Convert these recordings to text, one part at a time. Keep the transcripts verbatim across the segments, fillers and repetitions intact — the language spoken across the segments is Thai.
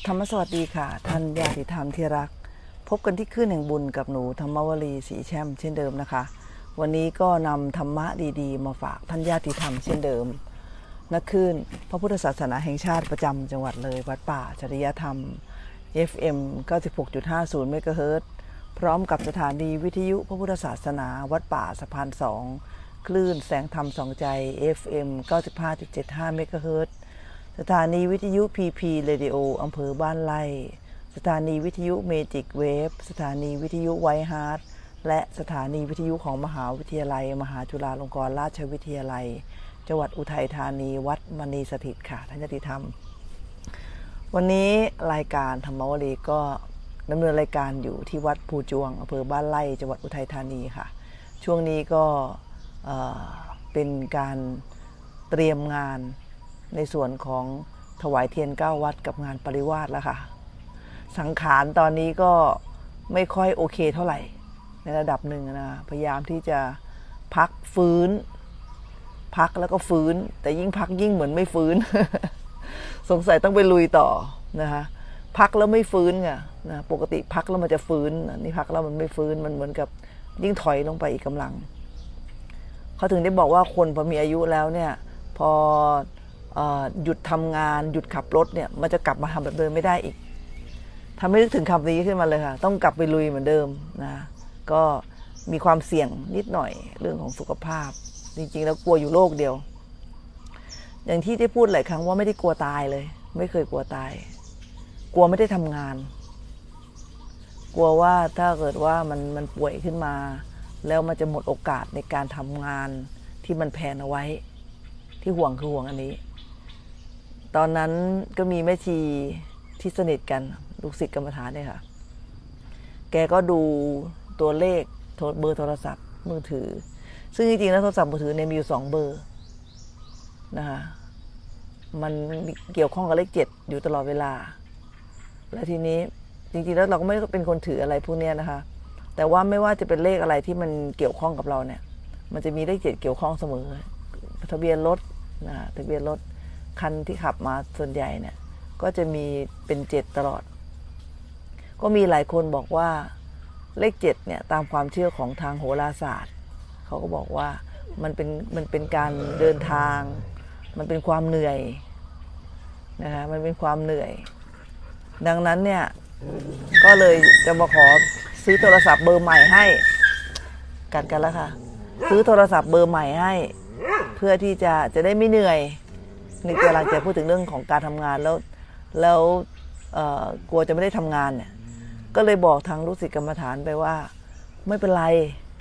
ธรรมสวัสดีค่ะท่านญาติธรรมที่รักพบกันที่คลื่นแห่งบุญกับหนูธรรมวลีสีแช่มเช่นเดิมนะคะวันนี้ก็นำธรรมะดีๆมาฝากท่านญาติธรรมเช่นเดิมณคลื่นพระพุทธศาสนาแห่งชาติประจำจังหวัดเลยวัดป่าจริยธรรม เอฟ เอ็ม เก้าสิบหกจุดห้าศูนย์ เมกะเฮิรตซ์พร้อมกับสถานีวิทยุพระพุทธศาสนาวัดป่าสะพานสองคลื่นแสงธรรมสองใจ เอฟ เอ็ม เก้าสิบห้าจุดเจ็ดห้า เมกะเฮิรตซ์สถานีวิทยุ พี พี Radio อำเภอบ้านไร่สถานีวิทยุเมจิกเวฟสถานีวิทยุไวท์ฮาร์ทและสถานีวิทยุของมหาวิทยาลัยมหาจุฬาลงกรณราชวิทยาลัยจังหวัดอุทัยธานีวัดมณีสถิตค่ะท่านญาติธรรมวันนี้รายการธรรมวลีก็ดำเนินรายการอยู่ที่วัดภูจวงอำเภอบ้านไร่จังหวัดอุทัยธานีค่ะช่วงนี้ก็เอ่อเป็นการเตรียมงานในส่วนของถวายเทียนเก้าวัดกับงานปริวาสแล้วค่ะสังขารตอนนี้ก็ไม่ค่อยโอเคเท่าไหร่ในระดับหนึ่งนะพยายามที่จะพักฟื้นพักแล้วก็ฟื้นแต่ยิ่งพักยิ่งเหมือนไม่ฟื้น สงสัยต้องไปลุยต่อนะคะพักแล้วไม่ฟื้นไงนะปกติพักแล้วมันจะฟื้นนี่พักแล้วมันไม่ฟื้นมันเหมือนกับยิ่งถอยลงไปอีกกำลังเขาถึงได้บอกว่าคนพอมีอายุแล้วเนี่ยพอหยุดทำงานหยุดขับรถเนี่ยมันจะกลับมาทำแบบเดิมไม่ได้อีกทำให้นึกถึงคำนี้ขึ้นมาเลยค่ะต้องกลับไปลุยเหมือนเดิมนะก็มีความเสี่ยงนิดหน่อยเรื่องของสุขภาพจริงๆแล้วกลัวอยู่โรคเดียวอย่างที่ได้พูดหลายครั้งว่าไม่ได้กลัวตายเลยไม่เคยกลัวตายกลัวไม่ได้ทำงานกลัวว่าถ้าเกิดว่ามันมันป่วยขึ้นมาแล้วมันจะหมดโอกาสในการทำงานที่มันแผนเอาไว้ที่ห่วงคือห่วงอันนี้ตอนนั้นก็มีแม่ชีที่สนิทกันลูกศิษย์กรรมฐานเนี่ยค่ะแกก็ดูตัวเลขเบอร์โทรศัพท์มือถือซึ่งจริงๆแล้วโทรศัพท์มือถือเนี่ยมีอยู่สองเบอร์นะคะมันเกี่ยวข้องกับเลขเจ็ดอยู่ตลอดเวลาและทีนี้จริงๆแล้วเราก็ไม่เป็นคนถืออะไรพวกนี้นะคะแต่ว่าไม่ว่าจะเป็นเลขอะไรที่มันเกี่ยวข้องกับเราเนี่ยมันจะมีเลขเจ็ดเกี่ยวข้องเสมอทะเบียนรถนะทะเบียนรถคันที่ขับมาส่วนใหญ่เนี่ยก็จะมีเป็นเจ็ดตลอดก็มีหลายคนบอกว่าเลขเจ็ดเนี่ยตามความเชื่อของทางโหราศาสตร์เขาก็บอกว่ามันเป็นมันเป็นการเดินทางมันเป็นความเหนื่อยนะคะมันเป็นความเหนื่อยดังนั้นเนี่ยก็เลยจะมาขอซื้อโทรศัพท์เบอร์ใหม่ให้กัดกันแล้วค่ะซื้อโทรศัพท์เบอร์ใหม่ให้เพื่อที่จะจะได้ไม่เหนื่อยนี่กำลังจะพูดถึงเรื่องของการทำงานแล้วแล้วกลัวจะไม่ได้ทำงานเนี่ยก็เลยบอกทางลูกศิษย์กรรมฐานไปว่าไม่เป็นไร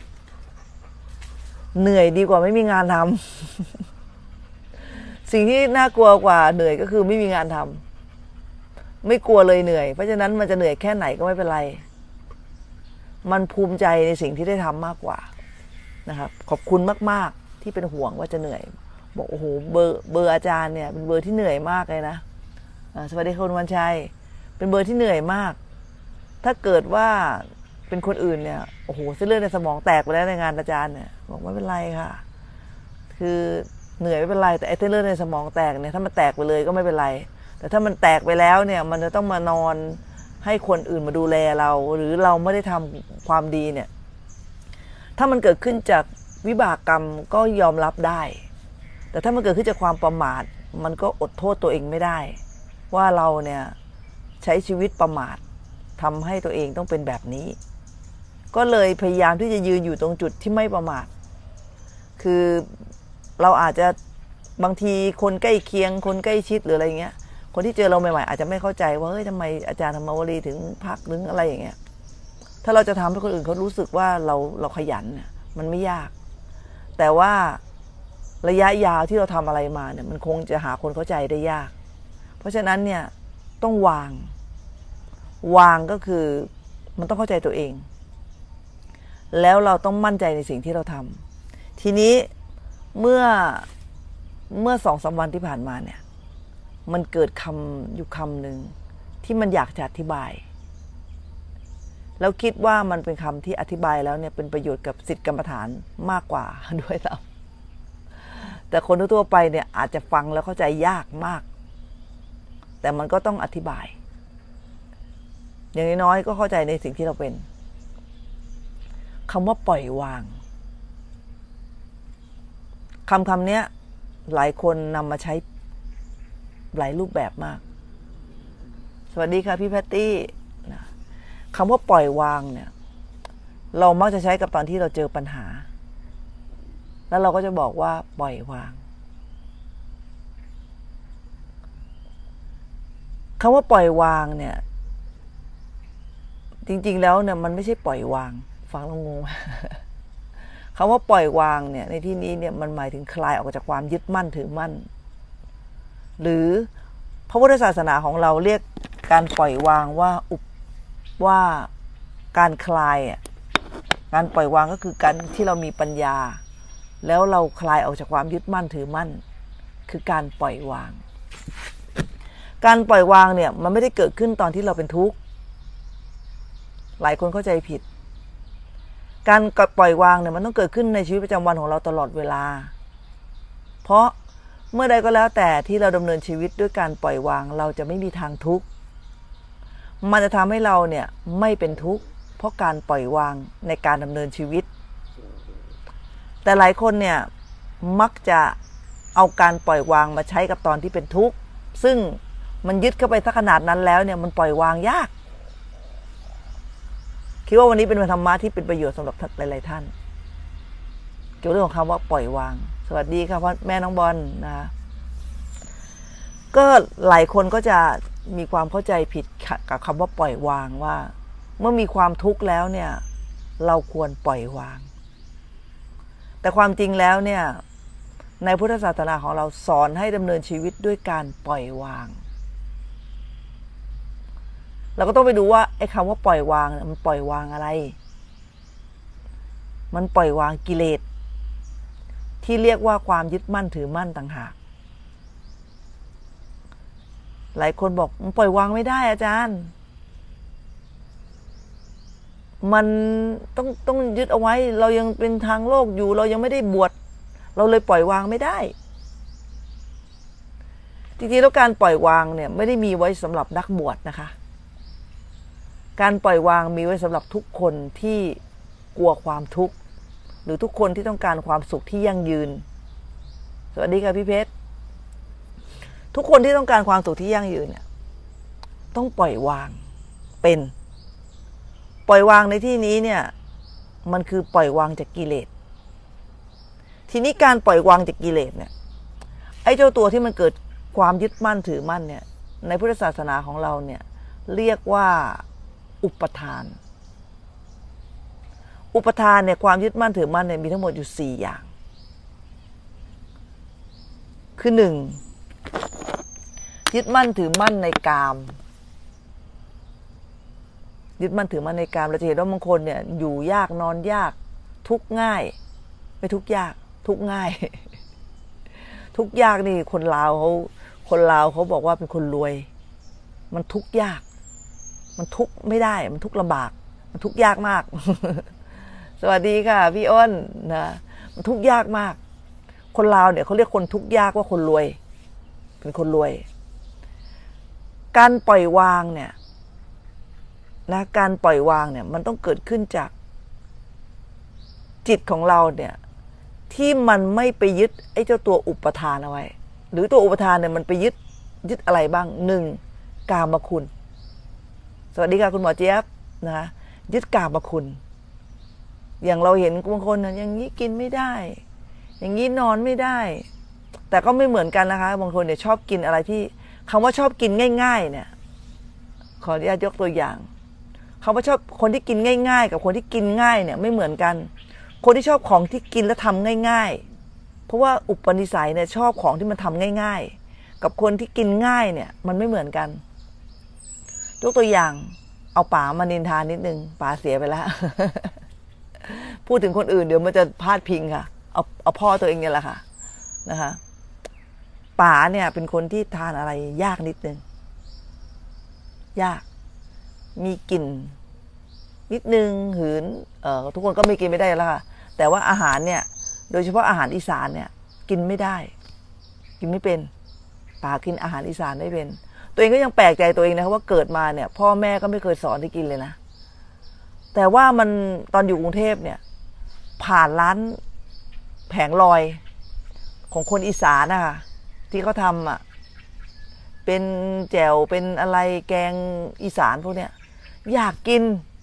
เหนื่อยดีกว่าไม่มีงานทำ สิ่งที่น่ากลัวกว่าเหนื่อยก็คือไม่มีงานทำไม่กลัวเลยเหนื่อยเพราะฉะนั้นมันจะเหนื่อยแค่ไหนก็ไม่เป็นไรมันภูมิใจในสิ่งที่ได้ทำมากกว่านะครับขอบคุณมากๆที่เป็นห่วงว่าจะเหนื่อยบอกโอ้โหเบอร์เบอร์อาจารย์เนี่ยเป็นเบอร์ที่เหนื่อยมากเลยนะสวัสดีคุณวันชัยเป็นเบอร์ที่เหนื่อยมากถ้าเกิดว่าเป็นคนอื่นเนี่ยโอ้โหเส้นเลือดในสมองแตกไปแล้วในงานอาจารย์เนี่ยบอกไม่เป็นไรค่ะคือเหนื่อยไม่เป็นไรแต่ไอ้เส้นเลือดในสมองแตกเนี่ยถ้ามันแตกไปเลยก็ไม่เป็นไรแต่ถ้ามันแตกไปแล้วเนี่ยมันจะต้องมานอนให้คนอื่นมาดูแลเราหรือเราไม่ได้ทำความดีเนี่ยถ้ามันเกิดขึ้นจากวิบากกรรมก็ยอมรับได้แต่ถ้ามันเกิดขึ้นจากความประมาทมันก็อดโทษตัวเองไม่ได้ว่าเราเนี่ยใช้ชีวิตประมาททำให้ตัวเองต้องเป็นแบบนี้ก็เลยพยายามที่จะยืนอยู่ตรงจุดที่ไม่ประมาทคือเราอาจจะบางทีคนใกล้เคียงคนใกล้ชิดหรืออะไรเงี้ยคนที่เจอเราใหม่ๆอาจจะไม่เข้าใจว่าเฮ้ยทำไมอาจารย์ธรรมวลีถึงพักหรืออะไรอย่างเงี้ยถ้าเราจะทำให้คนอื่นเขารู้สึกว่าเราเราขยันเนี่ยมันไม่ยากแต่ว่าระยะยาวที่เราทำอะไรมาเนี่ยมันคงจะหาคนเข้าใจได้ยากเพราะฉะนั้นเนี่ยต้องวางวางก็คือมันต้องเข้าใจตัวเองแล้วเราต้องมั่นใจในสิ่งที่เราทำทีนี้เมื่อเมื่อสองสามวันที่ผ่านมาเนี่ยมันเกิดคำอยู่คำหนึ่งที่มันอยากจะอธิบายแล้วคิดว่ามันเป็นคำที่อธิบายแล้วเนี่ยเป็นประโยชน์กับศิษย์กรรมฐานมากกว่าด้วยซ้ำแต่คนทั่วไปเนี่ยอาจจะฟังแล้วเข้าใจยากมากแต่มันก็ต้องอธิบายอย่างน้อยๆก็เข้าใจในสิ่งที่เราเป็นคำว่าปล่อยวางคำคำนี้หลายคนนำมาใช้หลายรูปแบบมากสวัสดีค่ะพี่แพตตี้นะคำว่าปล่อยวางเนี่ยเรามักจะใช้กับตอนที่เราเจอปัญหาแล้วเราก็จะบอกว่าปล่อยวางคำว่าปล่อยวางเนี่ยจริงๆแล้วเนี่ยมันไม่ใช่ปล่อยวางฟังแล้วงงคำว่าปล่อยวางเนี่ยในที่นี้เนี่ยมันหมายถึงคลายออกจากความยึดมั่นถือมั่นหรือพระพุทธศาสนาของเราเรียกการปล่อยวางว่าอุปว่าการคลายอ่ะการปล่อยวางก็คือการที่เรามีปัญญาแล้วเราคลายออกจากความยึดมั่นถือมั่นคือการปล่อยวางการปล่อยวางเนี่ยมันไม่ได้เกิดขึ้นตอนที่เราเป็นทุกข์หลายคนเข้าใจผิดการปล่อยวางเนี่ยมันต้องเกิดขึ้นในชีวิตประจำวันของเราตลอดเวลาเพราะเมื่อใดก็แล้วแต่ที่เราดำเนินชีวิตด้วยการปล่อยวางเราจะไม่มีทางทุกข์มันจะทำให้เราเนี่ยไม่เป็นทุกข์เพราะการปล่อยวางในการดำเนินชีวิตแต่หลายคนเนี่ยมักจะเอาการปล่อยวางมาใช้กับตอนที่เป็นทุกข์ซึ่งมันยึดเข้าไปสักขนาดนั้นแล้วเนี่ยมันปล่อยวางยากคิดว่าวันนี้เป็นธรรมะที่เป็นประโยชน์สำหรับหลายๆท่านเกี่ยวกับเรื่องของคำว่าปล่อยวางสวัสดีค่ะพ่อแม่น้องบอลนะก็หลายคนก็จะมีความเข้าใจผิดกับคำว่าปล่อยวางว่าเมื่อมีความทุกข์แล้วเนี่ยเราควรปล่อยวางแต่ความจริงแล้วเนี่ยในพุทธศาสนาของเราสอนให้ดำเนินชีวิตด้วยการปล่อยวางเราก็ต้องไปดูว่าไอ้คำว่าปล่อยวางมันปล่อยวางอะไรมันปล่อยวางกิเลสที่เรียกว่าความยึดมั่นถือมั่นต่างหากหลายคนบอกมันปล่อยวางไม่ได้อาจารย์มันต้องต้องยึดเอาไว้เรายังเป็นทางโลกอยู่เรายังไม่ได้บวชเราเลยปล่อยวางไม่ได้จริงๆแล้วการปล่อยวางเนี่ยไม่ได้มีไว้สำหรับนักบวชนะคะการปล่อยวางมีไว้สำหรับทุกคนที่กลัวความทุกข์หรือทุกคนที่ต้องการความสุขที่ยั่งยืนสวัสดีค่ะพี่เพชรทุกคนที่ต้องการความสุขที่ยั่งยืนเนี่ยต้องปล่อยวางเป็นปล่อยวางในที่นี้เนี่ยมันคือปล่อยวางจากกิเลสทีนี้การปล่อยวางจากกิเลสเนี่ยไอ้เจ้าตัวที่มันเกิดความยึดมั่นถือมั่นเนี่ยในพุทธศาสนาของเราเนี่ยเรียกว่าอุปทานอุปทานเนี่ยความยึดมั่นถือมั่นเนี่ยมีทั้งหมดอยู่สี่อย่างคือหนึ่งยึดมั่นถือมั่นในกามยึดมั่นถือมั่นในกามเราจะเห็นว่าบางคนเนี่ยอยู่ยากนอนยากทุกข์ง่ายไม่ทุกข์ยากทุกข์ง่ายทุกข์ยากนี่คนลาวเขาคนลาวเขาบอกว่าเป็นคนรวยมันทุกข์ยากมันทุกข์ไม่ได้มันทุกข์ลำบากมันทุกข์ยากมากสวัสดีค่ะพี่อ้นนะมันทุกข์ยากมากคนลาวเนี่ยเขาเรียกคนทุกข์ยากว่าคนรวยเป็นคนรวยการปล่อยวางเนี่ยนะการปล่อยวางเนี่ยมันต้องเกิดขึ้นจากจิตของเราเนี่ยที่มันไม่ไปยึดไอ้เจ้าตัวอุปทานเอาไว้หรือตัวอุปทานเนี่ยมันไปยึดยึดอะไรบ้างหนึ่งกามคุณสวัสดีค่ะคุณหมอเจี๊ยบนะยึดกามคุณอย่างเราเห็นบางคนอย่างนี้กินไม่ได้อย่างนี้นอนไม่ได้แต่ก็ไม่เหมือนกันนะคะบางคนเนี่ยชอบกินอะไรที่คำว่าชอบกินง่ายๆเนี่ยขออนุญาตยกตัวอย่างคำว่าชอบคนที่กินง่ายๆกับคนที่กินง่ายเนี่ยไม่เหมือนกันคนที่ชอบของที่กินแล้วทำง่ายๆเพราะว่าอุปนิสัยเนี่ยชอบของที่มันทำง่ายๆกับคนที่กินง่ายเนี่ยมันไม่เหมือนกันยกตัวอย่างเอาป๋ามานินทานิดนึงป๋าเสียไปแล้ว พูดถึงคนอื่นเดี๋ยวมันจะพลาดพิงค่ะเอาเอาพ่อตัวเองเนี่ยแหละค่ะนะคะป๋าเนี่ยเป็นคนที่ทานอะไรยากนิดนึงยากมีกลิ่นนิดนึงหืนเอ่อทุกคนก็ไม่กินไม่ได้แล้วค่ะแต่ว่าอาหารเนี่ยโดยเฉพาะอาหารอีสานเนี่ยกินไม่ได้กินไม่เป็นป๋ากินอาหารอีสานไม่เป็นตัวเองก็ยังแปลกใจตัวเองนะว่าเกิดมาเนี่ยพ่อแม่ก็ไม่เคยสอนให้กินเลยนะแต่ว่ามันตอนอยู่กรุงเทพเนี่ยผ่านร้านแผงลอยของคนอีสานนะคะที่เขาทำอ่ะเป็นแจ่วเป็นอะไรแกงอีสานพวกเนี้ยอยากกิน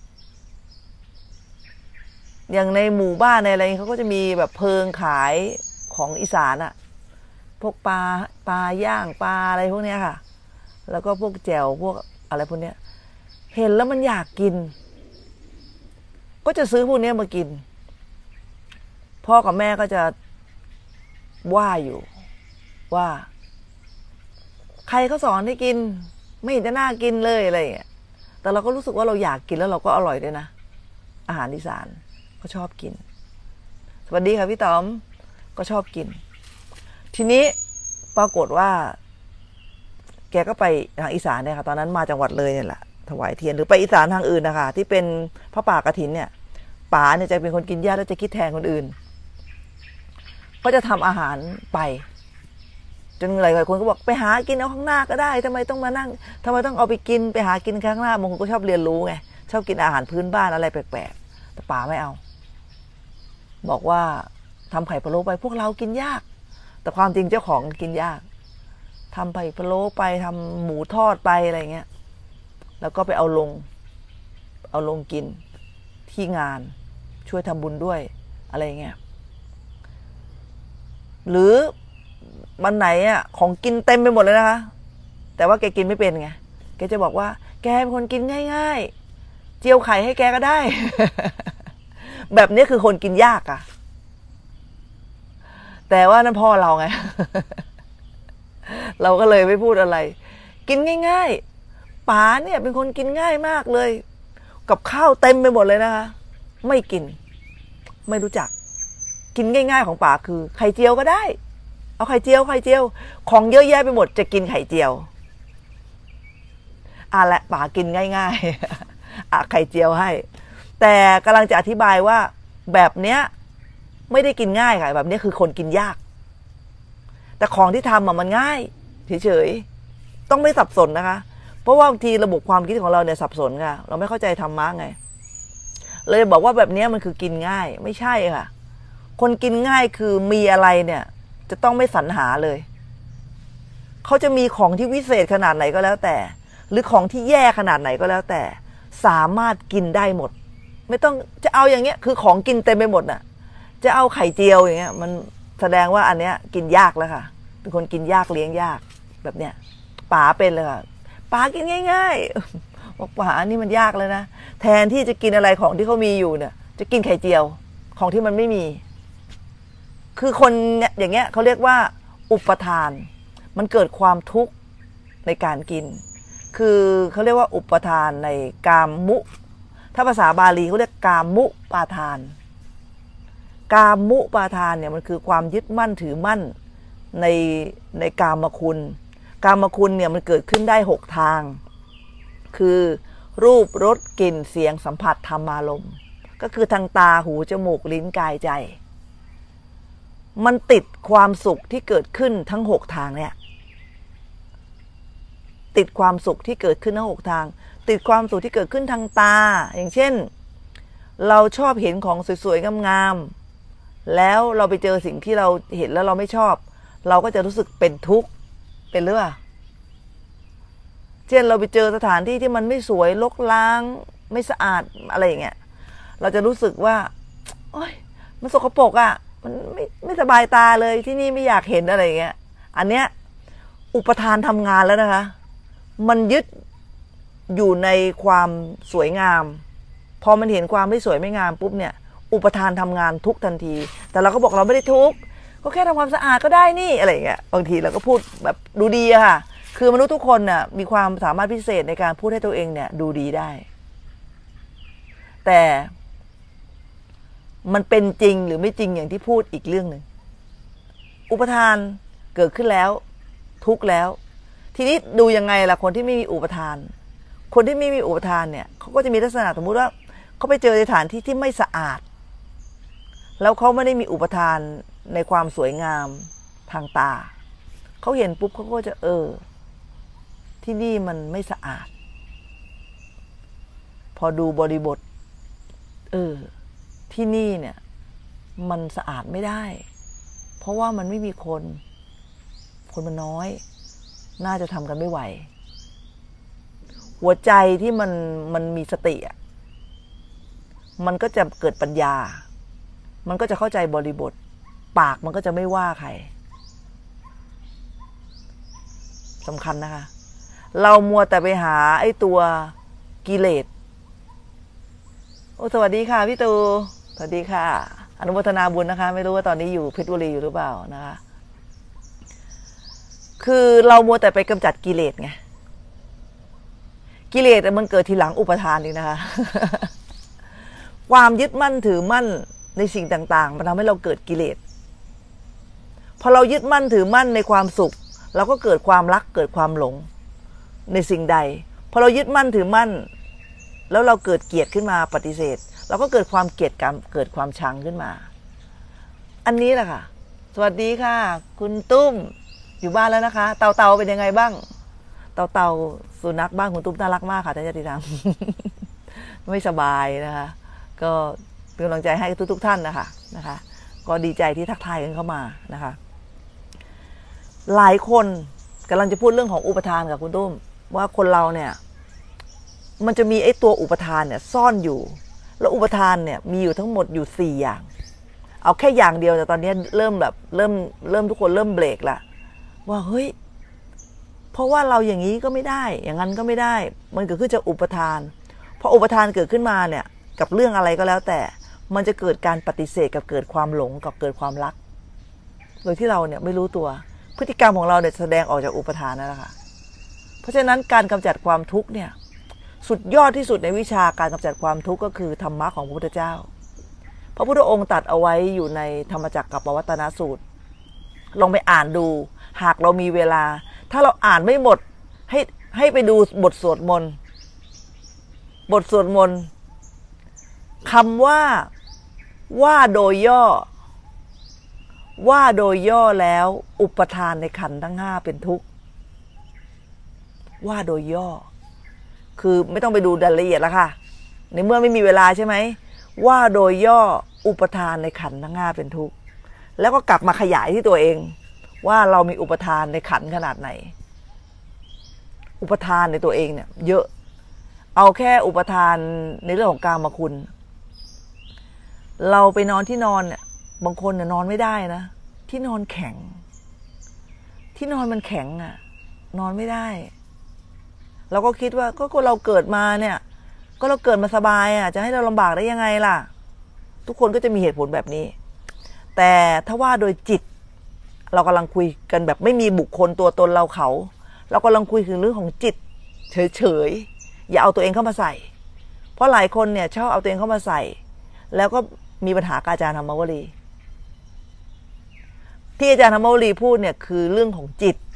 อย่างในหมู่บ้านในอะไรเขาก็จะมีแบบเพิงขายของอีสานอ่ะพวกปลาปลาย่างปลาอะไรพวกเนี้ยค่ะแล้วก็พวกแจ่วพวกอะไรพวกเนี้ยเห็นแล้วมันอยากกินก็จะซื้อพวกเนี้ยมากินพ่อกับแม่ก็จะว่าอยู่ว่าใครเขาสอนให้กินไม่เห็นจะน่ากินเลยอะไรอย่างเงี้ยแต่เราก็รู้สึกว่าเราอยากกินแล้วเราก็อร่อยด้วยนะอาหารอีสานก็ชอบกินสวัสดีค่ะพี่ต๋อมก็ชอบกินทีนี้ปรากฏว่าแกก็ไปทางอีสานเนี่ยค่ะตอนนั้นมาจังหวัดเลยเนี่ยแหละถวายเทียนหรือไปอีสานทางอื่นนะคะที่เป็นพระป่ากฐินเนี่ยป๋าเนี่ยจะเป็นคนกินยากแล้วจะคิดแทนคนอื่นก็จะทำอาหารไปจนหลายๆคนก็บอกไปหากินเอาข้างหน้าก็ได้ทำไมต้องมานั่งทำไมต้องเอาไปกินไปหากินข้างหน้าบางคนก็ชอบเรียนรู้ไงชอบกินอาหารพื้นบ้านอะไรแปลกๆแต่ป๋าไม่เอาบอกว่าทำไข่พะโล้ไปพวกเรากินยากแต่ความจริงเจ้าของกินยากทำไข่พะโล้ไปทำหมูทอดไปอะไรเงี้ยแล้วก็ไปเอาลงเอาลงกินที่งานช่วยทำบุญด้วยอะไรเงี้ยหรือวันไหนอ่ะของกินเต็มไปหมดเลยนะคะแต่ว่าแกกินไม่เป็นไงแกจะบอกว่าแกเป็นคนกินง่ายๆเจียวไข่ให้แกก็ได้ แบบนี้คือคนกินยากอะแต่ว่านั่นพ่อเราไง เราก็เลยไม่พูดอะไรกินง่ายๆป๋าเนี่ยเป็นคนกินง่ายมากเลยกับข้าวเต็มไปหมดเลยนะคะไม่กินไม่รู้จักกินง่ายๆของป๋าคือไข่เจียวก็ได้เอาไข่เจียวไข่เจียวของเยอะแยะไปหมดจะกินไข่เจียวอ่ะแหละป๋ากินง่ายๆอ่ะไข่เจียวให้แต่กำลังจะอธิบายว่าแบบเนี้ยไม่ได้กินง่ายค่ะแบบนี้คือคนกินยากแต่ของที่ทำมันง่ายเฉยๆต้องไม่สับสนนะคะเพราะว่าบางทีระบบความคิดของเราเนี่ยสับสนค่ะเราไม่เข้าใจธรรมะไงเลยบอกว่าแบบนี้มันคือกินง่ายไม่ใช่ค่ะคนกินง่ายคือมีอะไรเนี่ยจะต้องไม่สรรหาเลยเขาจะมีของที่วิเศษขนาดไหนก็แล้วแต่หรือของที่แย่ขนาดไหนก็แล้วแต่สามารถกินได้หมดไม่ต้องจะเอาอย่างเงี้ยคือของกินเต็มไปหมดน่ะจะเอาไข่เจียวอย่างเงี้ยมันแสดงว่าอันเนี้ยกินยากแล้วค่ะเป็นคนกินยากเลี้ยงยากแบบเนี้ยป๋าเป็นเลยค่ะป๋ากินง่ายๆบอกป๋านี่มันยากเลยนะแทนที่จะกินอะไรของที่เขามีอยู่เนี่ยจะกินไข่เจียวของที่มันไม่มีคือคนอย่างเงี้ยเขาเรียกว่าอุปทานมันเกิดความทุกข์ในการกินคือเขาเรียกว่าอุปทานในกามมุถ้าภาษาบาลีเขาเรียกกามมุปาทานกามมุปาทานเนี่ยมันคือความยึดมั่นถือมั่นในในกามคุณกามคุณเนี่ยมันเกิดขึ้นได้หกทางคือรูปรสกลิ่นเสียงสัมผัสธรรมารมณ์ก็คือทางตาหูจมูกลิ้นกายใจมันติดความสุขที่เกิดขึ้นทั้งหกทางเนี่ยติดความสุขที่เกิดขึ้นทั้งหกทางติดความสุขที่เกิดขึ้นทางตาอย่างเช่นเราชอบเห็นของสวยๆงามๆแล้วเราไปเจอสิ่งที่เราเห็นแล้วเราไม่ชอบเราก็จะรู้สึกเป็นทุกข์เป็นเรื่องเช่นเราไปเจอสถานที่ที่มันไม่สวยรกร้างไม่สะอาดอะไรอย่างเงี้ยเราจะรู้สึกว่าโอ๊ยมันสกปรกอ่ะมันไม่ไม่สบายตาเลยที่นี่ไม่อยากเห็นอะไรอย่างเงี้ยอันเนี้ยอุปทานทำงานแล้วนะคะมันยึดอยู่ในความสวยงามพอมันเห็นความไม่สวยไม่งามปุ๊บเนี่ยอุปทานทำงานทุกทันทีแต่เราก็บอกเราไม่ได้ทุกก็แค่ทำความสะอาดก็ได้นี่อะไรอย่างเงี้ยบางทีเราก็พูดแบบดูดีอะค่ะคือมนุษย์ทุกคนน่ะมีความสามารถพิเศษในการพูดให้ตัวเองเนี่ยดูดีได้แต่มันเป็นจริงหรือไม่จริงอย่างที่พูดอีกเรื่องหนึ่งอุปทานเกิดขึ้นแล้วทุกข์แล้วทีนี้ดูยังไงล่ะคนที่ไม่มีอุปทานคนที่ไม่มีอุปทานเนี่ยเขาก็จะมีลักษณะสมมุติว่าเขาไปเจอสถานที่ที่ไม่สะอาดแล้วเขาไม่ได้มีอุปทานในความสวยงามทางตาเขาเห็นปุ๊บเขาก็จะเออที่นี่มันไม่สะอาดพอดูบริบทเออที่นี่เนี่ยมันสะอาดไม่ได้เพราะว่ามันไม่มีคนคนมันน้อยน่าจะทำกันไม่ไหวหัวใจที่มันมันมีสติอ่ะมันก็จะเกิดปัญญามันก็จะเข้าใจบริบทปากมันก็จะไม่ว่าใครสำคัญนะคะเรามัวแต่ไปหาไอ้ตัวกิเลสโอ้สวัสดีค่ะพี่ตูสวัสดีค่ะอนุโมทนาบุญนะคะไม่รู้ว่าตอนนี้อยู่เพชรบุรีอยู่หรือเปล่านะคะคือเรามัวแต่ไปกำจัดกิเลสไงกิเลสมันเกิดทีหลังอุปทานนี่นะคะ ความยึดมั่นถือมั่นในสิ่งต่างๆมันทำให้เราเกิดกิเลสพอเรายึดมั่นถือมั่นในความสุขเราก็เกิดความรักเกิดความหลงในสิ่งใดพอเรายึดมั่นถือมั่นแล้วเราเกิดเกลียดขึ้นมาปฏิเสธเราก็เกิดความเกลียดกรรมเกิดความชังขึ้นมาอันนี้แหละค่ะสวัสดีค่ะคุณตุ้มอยู่บ้านแล้วนะคะเต่าเต่าเป็นยังไงบ้างเต่าเต่าสุนัขบ้านคุณตุ้มน่ารักมากค่ะท่านญาติธรรม ไม่สบายนะคะก็เป็นกำลังใจให้ทุกๆท่านนะคะนะคะก็ดีใจที่ทักทายกันเข้ามานะคะหลายคนกำลังจะพูดเรื่องของอุปทานกับคุณตุ้มว่าคนเราเนี่ยมันจะมีไอ้ตัวอุปทานเนี่ยซ่อนอยู่แล้วอุปทานเนี่ยมีอยู่ทั้งหมดอยู่สี่อย่างเอาแค่อย่างเดียวแต่ตอนนี้เริ่มแบบเริ่มเริ่มทุกคนเริ่มเบรกละว่าเฮ้ยเพราะว่าเราอย่างนี้ก็ไม่ได้อย่างนั้นก็ไม่ได้มันเกิดขึ้นจากอุปทานพออุปทานเกิดขึ้นมาเนี่ยกับเรื่องอะไรก็แล้วแต่มันจะเกิดการปฏิเสธกับเกิดความหลงกับเกิดความรักโดยที่เราเนี่ยไม่รู้ตัวพฤติกรรมของเราเนี่ยแสดงออกจากอุปทานนั่นแหละค่ะเพราะฉะนั้นการกำจัดความทุกข์เนี่ยสุดยอดที่สุดในวิชาการกำจัดความทุกข์ก็คือธรรมะของพระพุทธเจ้าพระพุทธองค์ตรัสเอาไว้อยู่ในธรรมจักรกับปวัตตนสูตรลองไปอ่านดูหากเรามีเวลาถ้าเราอ่านไม่หมดให้ให้ไปดูบทสวดมนต์บทสวดมนต์คำว่าว่าโดยย่อว่าโดยย่อแล้วอุปทานในขันธ์ทั้งห้าเป็นทุกข์ว่าโดยย่อคือไม่ต้องไปดูรายละเอียดแล้วค่ะในเมื่อไม่มีเวลาใช่ไหมว่าโดยย่ออุปทานในขันธ์ทั้งห้าเป็นทุกข์แล้วก็กลับมาขยายที่ตัวเองว่าเรามีอุปทานในขันธ์ขนาดไหนอุปทานในตัวเองเนี่ยเยอะเอาแค่อุปทานในเรื่องของกามคุณเราไปนอนที่นอนเนี่ยบางคนเนี่ยนอนไม่ได้นะที่นอนแข็งที่นอนมันแข็งอ่ะนอนไม่ได้เราก็คิดว่าก็เราเกิดมาเนี่ยก็เราเกิดมาสบายอ่ะจะให้เราลำบากได้ยังไงล่ะทุกคนก็จะมีเหตุผลแบบนี้แต่ถ้าว่าโดยจิตเรากำลังคุยกันแบบไม่มีบุคคลตัวตนเราเขาเรากำลังคุยถึงเรื่องของจิตเฉยๆอย่าเอาตัวเองเข้ามาใส่เพราะหลายคนเนี่ยชอบเอาตัวเองเข้ามาใส่แล้วก็มีปัญหากับอาจารย์ธรรมวลีที่อาจารย์ธรรมวลีพูดเนี่ยคือเรื่องของจิต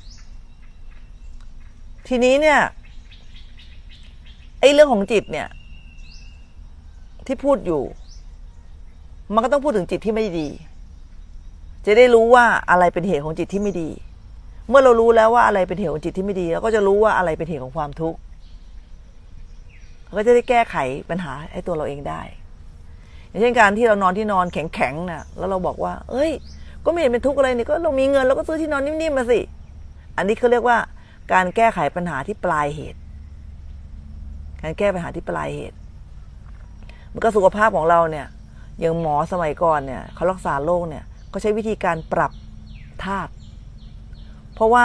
ทีนี้เนี่ยไอ้เรื่องของจิตเนี่ยที่พูดอยู่มันก็ต้องพูดถึงจิตที่ไม่ดีจะได้รู้ว่าอะไรเป็นเหตุของจิตที่ไม่ดีเมื่อเรารู้แล้วว่าอะไรเป็นเหตุของจิตที่ไม่ดีเราก็จะรู้ว่าอะไรเป็นเหตุของความทุกข์เราก็จะได้แก้ไขปัญหาให้ตัวเราเองได้อย่างเช่นการที่เรานอนที่นอนแข็งๆน่ะแล้วเราบอกว่าเอ้ยก็ไม่เห็นเป็นทุกข์อะไรนี่ก็เรามีเงินเราก็ซื้อที่นอนนิ่มๆมาสิอันนี้เขาเรียกว่าการแก้ไขปัญหาที่ปลายเหตุการแก้ปัญหาที่ปลายเหตุมันก็สุขภาพของเราเนี่ยอย่างหมอสมัยก่อนเนี่ยเขารักษาโรคเนี่ยเขาใช้วิธีการปรับธาตุเพราะว่า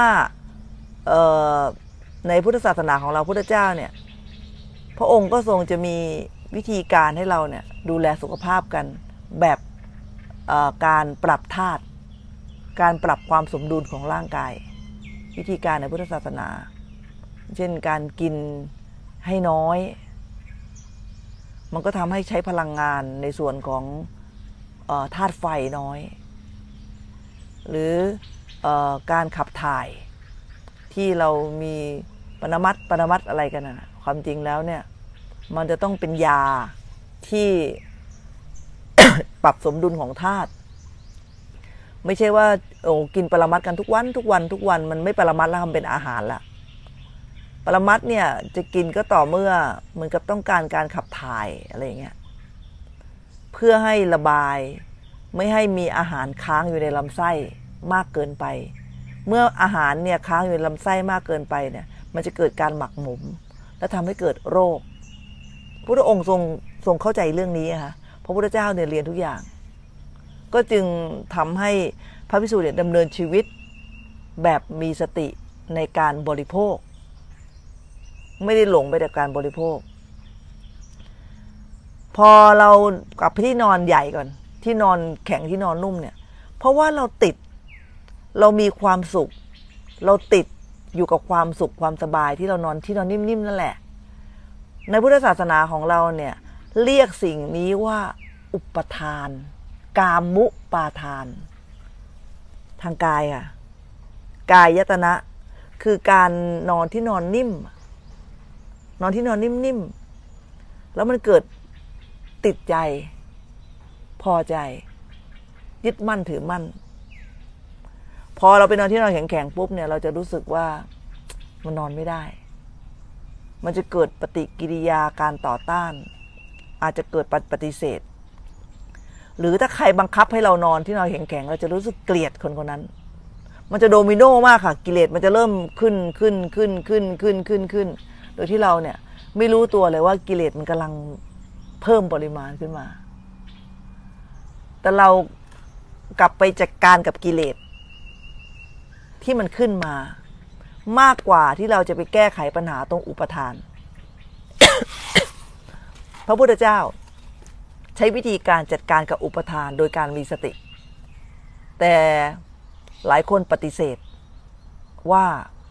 ในพุทธศาสนาของเราพุทธเจ้าเนี่ยพระองค์ก็ทรงจะมีวิธีการให้เราเนี่ยดูแลสุขภาพกันแบบการปรับธาตุการปรับความสมดุลของร่างกายวิธีการในพุทธศาสนาเช่นการกินให้น้อยมันก็ทำให้ใช้พลังงานในส่วนของธาตุไฟน้อยหรือการขับถ่ายที่เรามีปรมัตถ์ปรมัตถ์อะไรกันนะความจริงแล้วเนี่ยมันจะต้องเป็นยาที่ ปรับสมดุลของธาตุไม่ใช่ว่าโอ้กินปรมัตถ์กันทุกวันทุกวันทุกวันมันไม่ปรมัตถ์แล้วทำเป็นอาหารละปรมัตถ์เนี่ยจะกินก็ต่อเมื่อเหมือนกับต้องการการขับถ่ายอะไรอย่างเงี้ยเพื่อให้ระบายไม่ให้มีอาหารค้างอยู่ในลำไส้มากเกินไปเมื่ออาหารเนี่ยค้างอยู่ในลำไส้มากเกินไปเนี่ยมันจะเกิดการหมักหมมและทำให้เกิดโรคพระพุทธองค์ทรงทรงเข้าใจเรื่องนี้ค่ะพระพุทธเจ้าเนี่ยเรียนทุกอย่างก็จึงทำให้พระภิกษุเนี่ยดำเนินชีวิตแบบมีสติในการบริโภคไม่ได้หลงไปกับการบริโภคพอเรากลับไปที่นอนใหญ่ก่อนที่นอนแข็งที่นอนนุ่มเนี่ยเพราะว่าเราติดเรามีความสุขเราติดอยู่กับความสุขความสบายที่เรานอนที่นอนนิ่มๆนั่นแหละในพุทธศาสนาของเราเนี่ยเรียกสิ่งนี้ว่าอุปทานกามุปาทานทางกายอ่ะกายยตนะคือการนอนที่นอนนิ่มนอนที่นอนนิ่มๆแล้วมันเกิดติดใจพอใจยึดมั่นถือมั่นพอเราไปนอนที่นอนแข็งๆปุ๊บเนี่ยเราจะรู้สึกว่ามันนอนไม่ได้มันจะเกิดปฏิกิริยาการต่อต้านอาจจะเกิดปฏิเสธหรือถ้าใครบังคับให้เรานอนที่นอนแข็งๆเราจะรู้สึกเกลียดคนคนนั้นมันจะโดมิโนมากค่ะกิเลสมันจะเริ่มขึ้นขึ้นขึ้นขึ้นขึ้นขึ้นขึ้นโดยที่เราเนี่ยไม่รู้ตัวเลยว่ากิเลสมันกำลังเพิ่มปริมาณขึ้นมาแต่เรากลับไปจัดการกับกิเลสที่มันขึ้นมามากกว่าที่เราจะไปแก้ไขปัญหาตรงอุปทาน พระพุทธเจ้าใช้วิธีการจัดการกับอุปทานโดยการมีสติแต่หลายคนปฏิเสธว่า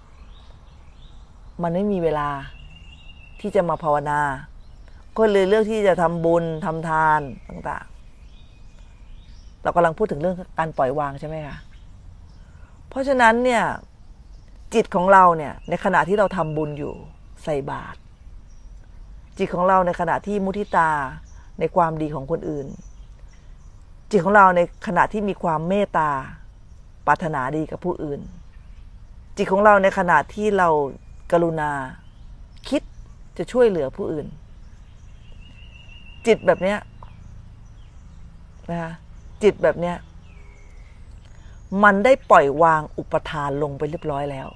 มันไม่มีเวลาที่จะมาภาวนาก็เลยเลือกที่จะทำบุญทำทานต่างๆเรากำลังพูดถึงเรื่องการปล่อยวางใช่ไหมคะเพราะฉะนั้นเนี่ยจิตของเราเนี่ยในขณะที่เราทำบุญอยู่ใส่บาตรจิตของเราในขณะที่มุทิตาในความดีของคนอื่นจิตของเราในขณะที่มีความเมตตาปรารถนาดีกับผู้อื่นจิตของเราในขณะที่เรากรุณาคิดจะช่วยเหลือผู้อื่นจิตแบบเนี้ยนะคะจิตแบบเนี้ยมันได้ปล่อยวางอุปทานลงไปเรียบร้อยแล้ว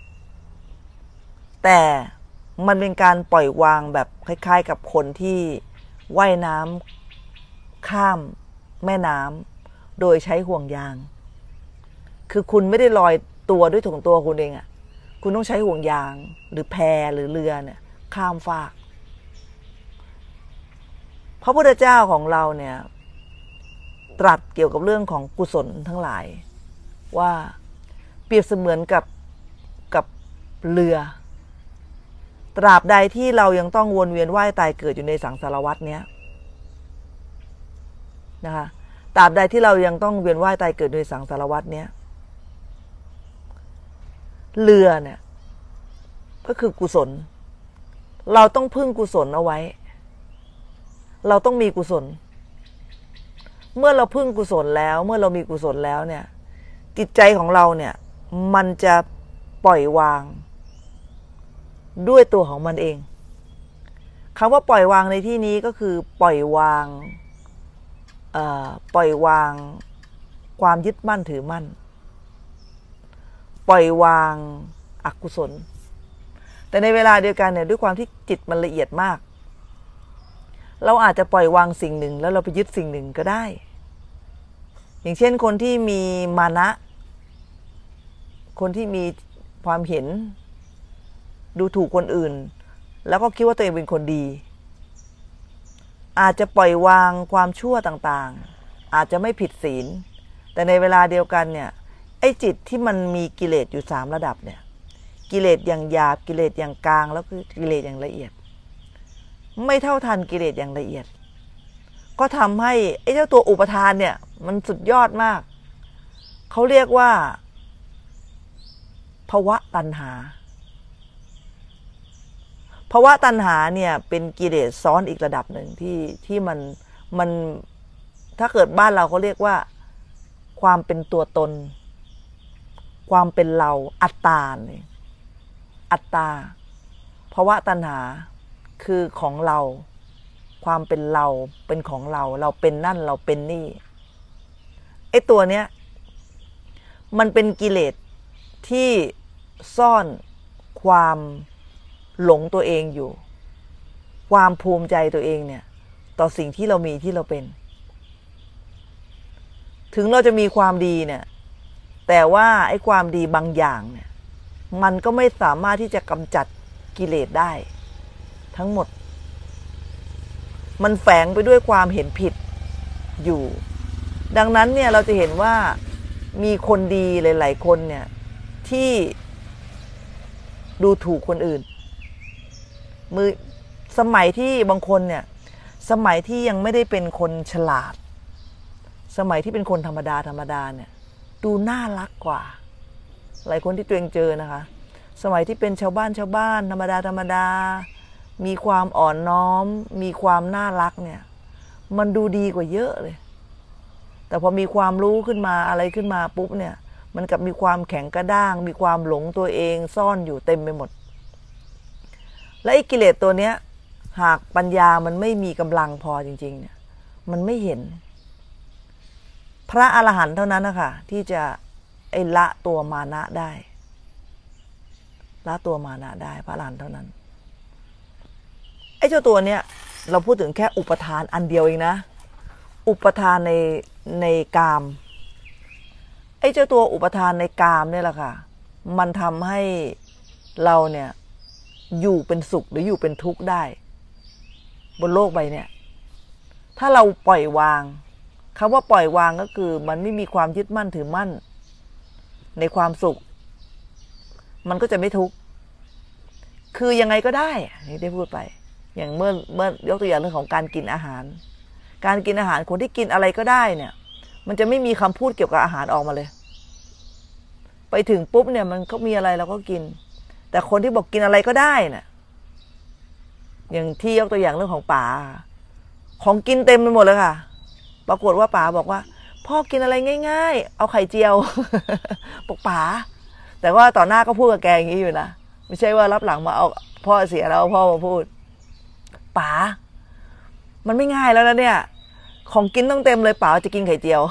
แต่มันเป็นการปล่อยวางแบบคล้ายๆกับคนที่ว่ายน้ำข้ามแม่น้ำโดยใช้ห่วงยางคือคุณไม่ได้ลอยตัวด้วยถุงตัวคุณเองอ่ะคุณต้องใช้ห่วงยางหรือแพหรือเรือเนี่ยข้ามฟากพระพุทธเจ้าของเราเนี่ยตรัสเกี่ยวกับเรื่องของกุศลทั้งหลายว่าเปรียบเสมือนกับกับเรือตราบใดที่เรายังต้องวนเวียนว่ายตายเกิดอยู่ในสังสารวัฏเนี้ยนะคะตราบใดที่เรายังต้องเวียนว่ายตายเกิดในสังสารวัฏเนี้ยเรือเนี่ยก็คือกุศลเราต้องพึ่งกุศลเอาไว้เราต้องมีกุศลเมื่อเราพึ่งกุศลแล้วเมื่อเรามีกุศลแล้วเนี่ยจิตใจของเราเนี่ยมันจะปล่อยวางด้วยตัวของมันเองคำว่าปล่อยวางในที่นี้ก็คือปล่อยวางเอ่อปล่อยวางความยึดมั่นถือมั่นปล่อยวางอกุศลแต่ในเวลาเดียวกันเนี่ยด้วยความที่จิตมันละเอียดมากเราอาจจะปล่อยวางสิ่งหนึ่งแล้วเราไปยึดสิ่งหนึ่งก็ได้อย่างเช่นคนที่มีมานะคนที่มีความเห็นดูถูกคนอื่นแล้วก็คิดว่าตัวเองเป็นคนดีอาจจะปล่อยวางความชั่วต่างๆอาจจะไม่ผิดศีลแต่ในเวลาเดียวกันเนี่ยไอ้จิตที่มันมีกิเลสอยู่สามระดับเนี่ยกิเลสอย่างหยาบกิเลสอย่างกลางแล้วก็กิเลสอย่างละเอียดไม่เท่าทันกิเลสอย่างละเอียดก็ทำให้ไอ้เจ้าตัวอุปทานเนี่ยมันสุดยอดมากเขาเรียกว่าภวตัณหาภวตัณหาเนี่ยเป็นกิเลสซ้อนอีกระดับหนึ่งที่ที่มันมันถ้าเกิดบ้านเราเขาเรียกว่าความเป็นตัวตนความเป็นเราอัตตาเนี่ยอัตตาภาวะตัณหาคือของเราความเป็นเราเป็นของเราเราเป็นนั่นเราเป็นนี่ไอ้ตัวเนี้ยมันเป็นกิเลสที่ซ่อนความหลงตัวเองอยู่ความภูมิใจตัวเองเนี่ยต่อสิ่งที่เรามีที่เราเป็นถึงเราจะมีความดีเนี่ยแต่ว่าไอ้ความดีบางอย่างเนี่ยมันก็ไม่สามารถที่จะกำจัดกิเลสได้ทั้งหมดมันแฝงไปด้วยความเห็นผิดอยู่ดังนั้นเนี่ยเราจะเห็นว่ามีคนดีหลายๆคนเนี่ยที่ดูถูกคนอื่นมือสมัยที่บางคนเนี่ยสมัยที่ยังไม่ได้เป็นคนฉลาดสมัยที่เป็นคนธรรมดาธรรมดาเนี่ยดูน่ารักกว่าหลายคนที่ตัวเองเจอนะคะสมัยที่เป็นชาวบ้านชาวบ้านธรรมดาธรรมดามีความอ่อนน้อมมีความน่ารักเนี่ยมันดูดีกว่าเยอะเลยแต่พอมีความรู้ขึ้นมาอะไรขึ้นมาปุ๊บเนี่ยมันกับมีความแข็งกระด้างมีความหลงตัวเองซ่อนอยู่เต็มไปหมดและไอ้กิเลสตัวเนี้ยหากปัญญามันไม่มีกำลังพอจริงๆเนี่ยมันไม่เห็นพระอรหันต์เท่านั้นนะคะที่จะไอ้ละตัวมานะได้ละตัวมานะได้พระอรหันต์เท่านั้นไอ้เจ้าตัวเนี้ยเราพูดถึงแค่อุปทานอันเดียวเองนะอุปทานในในกามไอ้เจ้าตัวอุปทานในกามเนี่ยแหละค่ะมันทำให้เราเนี่ยอยู่เป็นสุขหรืออยู่เป็นทุกข์ได้บนโลกใบเนี่ยถ้าเราปล่อยวางคำว่าปล่อยวางก็คือมันไม่มีความยึดมั่นถือมั่นในความสุขมันก็จะไม่ทุกข์คือยังไงก็ได้นี่ได้พูดไปอย่างเมื่อเมื่อยกตัวอย่างเรื่องของการกินอาหารการกินอาหารคนที่กินอะไรก็ได้เนี่ยมันจะไม่มีคำพูดเกี่ยวกับอาหารออกมาเลยไปถึงปุ๊บเนี่ยมันก็มีอะไรเราก็กินแต่คนที่บอกกินอะไรก็ได้เนี่ยอย่างที่ยกตัวอย่างเรื่องของป๋าของกินเต็มไปหมดเลยค่ะปรากฏว่าป๋าบอกว่าพ่อกินอะไรง่ายๆเอาไข่เจียวบอกป๋าแต่ว่าต่อหน้าก็พูดกับแกอย่างนี้อยู่นะไม่ใช่ว่ารับหลังมาเอาพ่อเสียแล้วพ่อมาพูดป๋ามันไม่ง่ายแล้วนะเนี่ยของกินต้องเต็มเลยป๋าจะกินไข่เจียว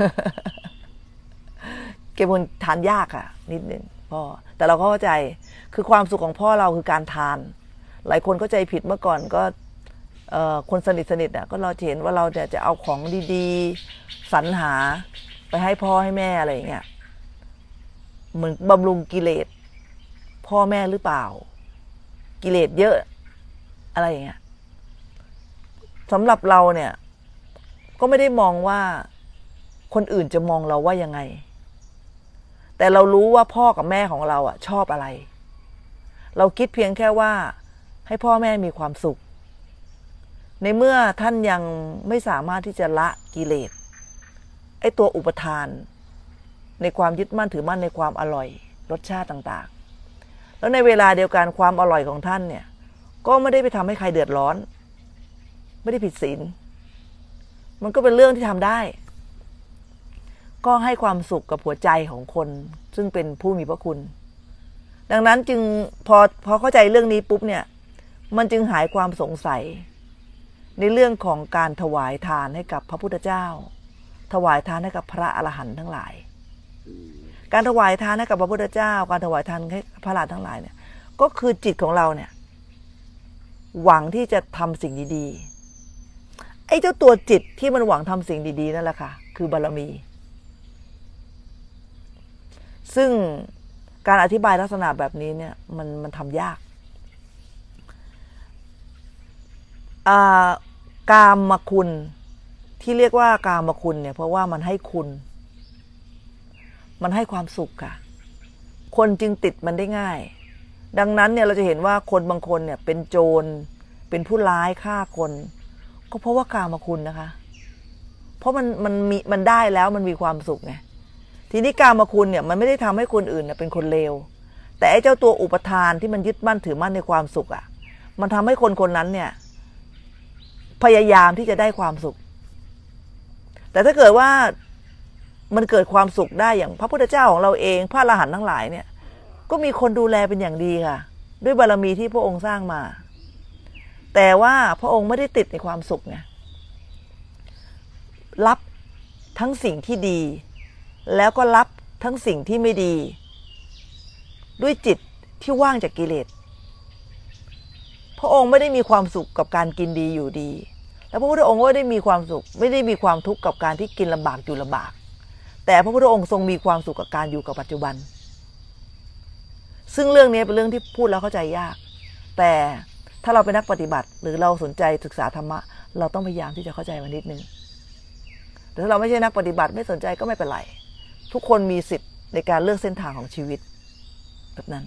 เก็บคนทานยากอ่ะนิดนึงพ่อแต่เราก็เข้าใจคือความสุขของพ่อเราคือการทานหลายคนเข้าใจผิดเมื่อก่อนก็คนสนิทสนิทอ่ะก็เราเห็นว่าเราจะจะเอาของดีๆสรรหาไปให้พ่อให้แม่อะไรอย่างเงี้ยเหมือนบำรุงกิเลสพ่อแม่หรือเปล่ากิเลสเยอะอะไรอย่างเงี้ยสำหรับเราเนี่ยก็ไม่ได้มองว่าคนอื่นจะมองเราว่ายังไงแต่เรารู้ว่าพ่อกับแม่ของเราอ่ะชอบอะไรเราคิดเพียงแค่ว่าให้พ่อแม่มีความสุขในเมื่อท่านยังไม่สามารถที่จะละกิเลสไอ้ตัวอุปทานในความยึดมั่นถือมั่นในความอร่อยรสชาติต่างๆแล้วในเวลาเดียวกันความอร่อยของท่านเนี่ยก็ไม่ได้ไปทำให้ใครเดือดร้อนไม่ได้ผิดศีลมันก็เป็นเรื่องที่ทำได้ก็ให้ความสุขกับหัวใจของคนซึ่งเป็นผู้มีพระคุณดังนั้นจึงพอพอเข้าใจเรื่องนี้ปุ๊บเนี่ยมันจึงหายความสงสัยในเรื่องของการถวายทานให้กับพระพุทธเจ้าถวายทานให้กับพระอรหันต์ทั้งหลายการถวายทานให้กับพระพุทธเจ้าการถวายทานให้พระอรหันต์ทั้งหลายเนี่ยก็คือจิตของเราเนี่ยหวังที่จะทำสิ่งดีๆไอ้เจ้าตัวจิตที่มันหวังทำสิ่งดีๆนั่นแหละค่ะคือบารมีซึ่งการอธิบายลักษณะแบบนี้เนี่ยมันมันทำยากกามคุณที่เรียกว่ากามคุณเนี่ยเพราะว่ามันให้คุณมันให้ความสุขค่ะคนจึงติดมันได้ง่ายดังนั้นเนี่ยเราจะเห็นว่าคนบางคนเนี่ยเป็นโจรเป็นผู้ร้ายฆ่าคนก็เพราะว่ากามคุณนะคะเพราะมันมันมีมันได้แล้วมันมีความสุขไงทีนี้กามคุณเนี่ยมันไม่ได้ทำให้คนอื่นเป็นคนเลวแต่ไอ้เจ้าตัวอุปทานที่มันยึดมั่นถือมั่นในความสุขอ่ะมันทำให้คนคนนั้นเนี่ยพยายามที่จะได้ความสุขแต่ถ้าเกิดว่ามันเกิดความสุขได้อย่างพระพุทธเจ้าของเราเองพระอรหันต์ทั้งหลายเนี่ยก็มีคนดูแลเป็นอย่างดีค่ะด้วยบารมีที่พระองค์สร้างมาแต่ว่าพระองค์ไม่ได้ติดในความสุขไงรับทั้งสิ่งที่ดีแล้วก็รับทั้งสิ่งที่ไม่ดีด้วยจิตที่ว่างจากกิเลสพระองค์ไม่ได้มีความสุขกับการกินดีอยู่ดีแล้วพระพุทธองค์ก็ไม่ได้มีความสุขไม่ได้มีความทุกข์กับการที่กินลำบากอยู่ลำบากแต่พระพุทธองค์ทรงมีความสุขกับการอยู่กับปัจจุบันซึ่งเรื่องนี้เป็นเรื่องที่พูดแล้วเข้าใจยากแต่ถ้าเราเป็นนักปฏิบัติหรือเราสนใจศึกษาธรรมะเราต้องพยายามที่จะเข้าใจมันนิดนึงแต่ถ้าเราไม่ใช่นักปฏิบัติไม่สนใจก็ไม่เป็นไรทุกคนมีสิทธิ์ในการเลือกเส้นทางของชีวิตแบบนั้น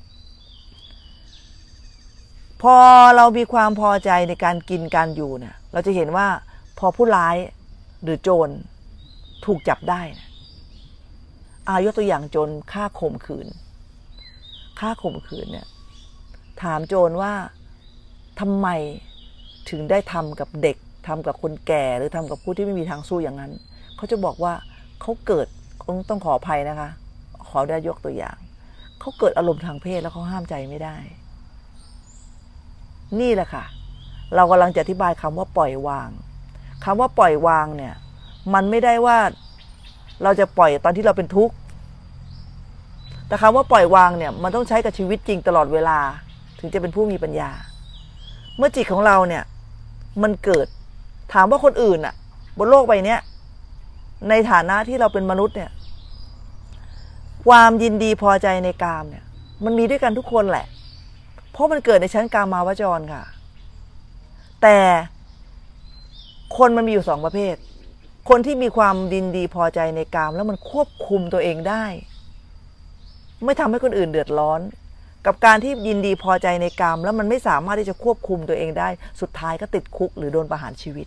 พอเรามีความพอใจในการกินการอยู่เนี่ยเราจะเห็นว่าพอผู้ร้ายหรือโจรถูกจับได้นะอายกตัวอย่างโจรฆ่าข่มขืนฆ่าข่มขืนเนี่ยถามโจรว่าทำไมถึงได้ทำกับเด็กทำกับคนแก่หรือทำกับผู้ที่ไม่มีทางสู้อย่างนั้นเขาจะบอกว่าเขาเกิดต้องขออภัยนะคะขอได้ยกตัวอย่างเขาเกิดอารมณ์ทางเพศแล้วเขาห้ามใจไม่ได้นี่แหละค่ะเรากำลังจะอธิบายคำว่าปล่อยวางคำว่าปล่อยวางเนี่ยมันไม่ได้ว่าเราจะปล่อยตอนที่เราเป็นทุกข์แต่คำว่าปล่อยวางเนี่ยมันต้องใช้กับชีวิตจริงตลอดเวลาถึงจะเป็นผู้มีปัญญาเมื่อจิตของเราเนี่ยมันเกิดถามว่าคนอื่นอะบนโลกใบนี้ในฐานะที่เราเป็นมนุษย์เนี่ยความยินดีพอใจในกามเนี่ยมันมีด้วยกันทุกคนแหละเพราะมันเกิดในชั้นกามาวจรค่ะแต่คนมันมีอยู่สองประเภทคนที่มีความยินดีพอใจในกามแล้วมันควบคุมตัวเองได้ไม่ทำให้คนอื่นเดือดร้อนกับการที่ยินดีพอใจในกามแล้วมันไม่สามารถที่จะควบคุมตัวเองได้สุดท้ายก็ติดคุกหรือโดนประหารชีวิต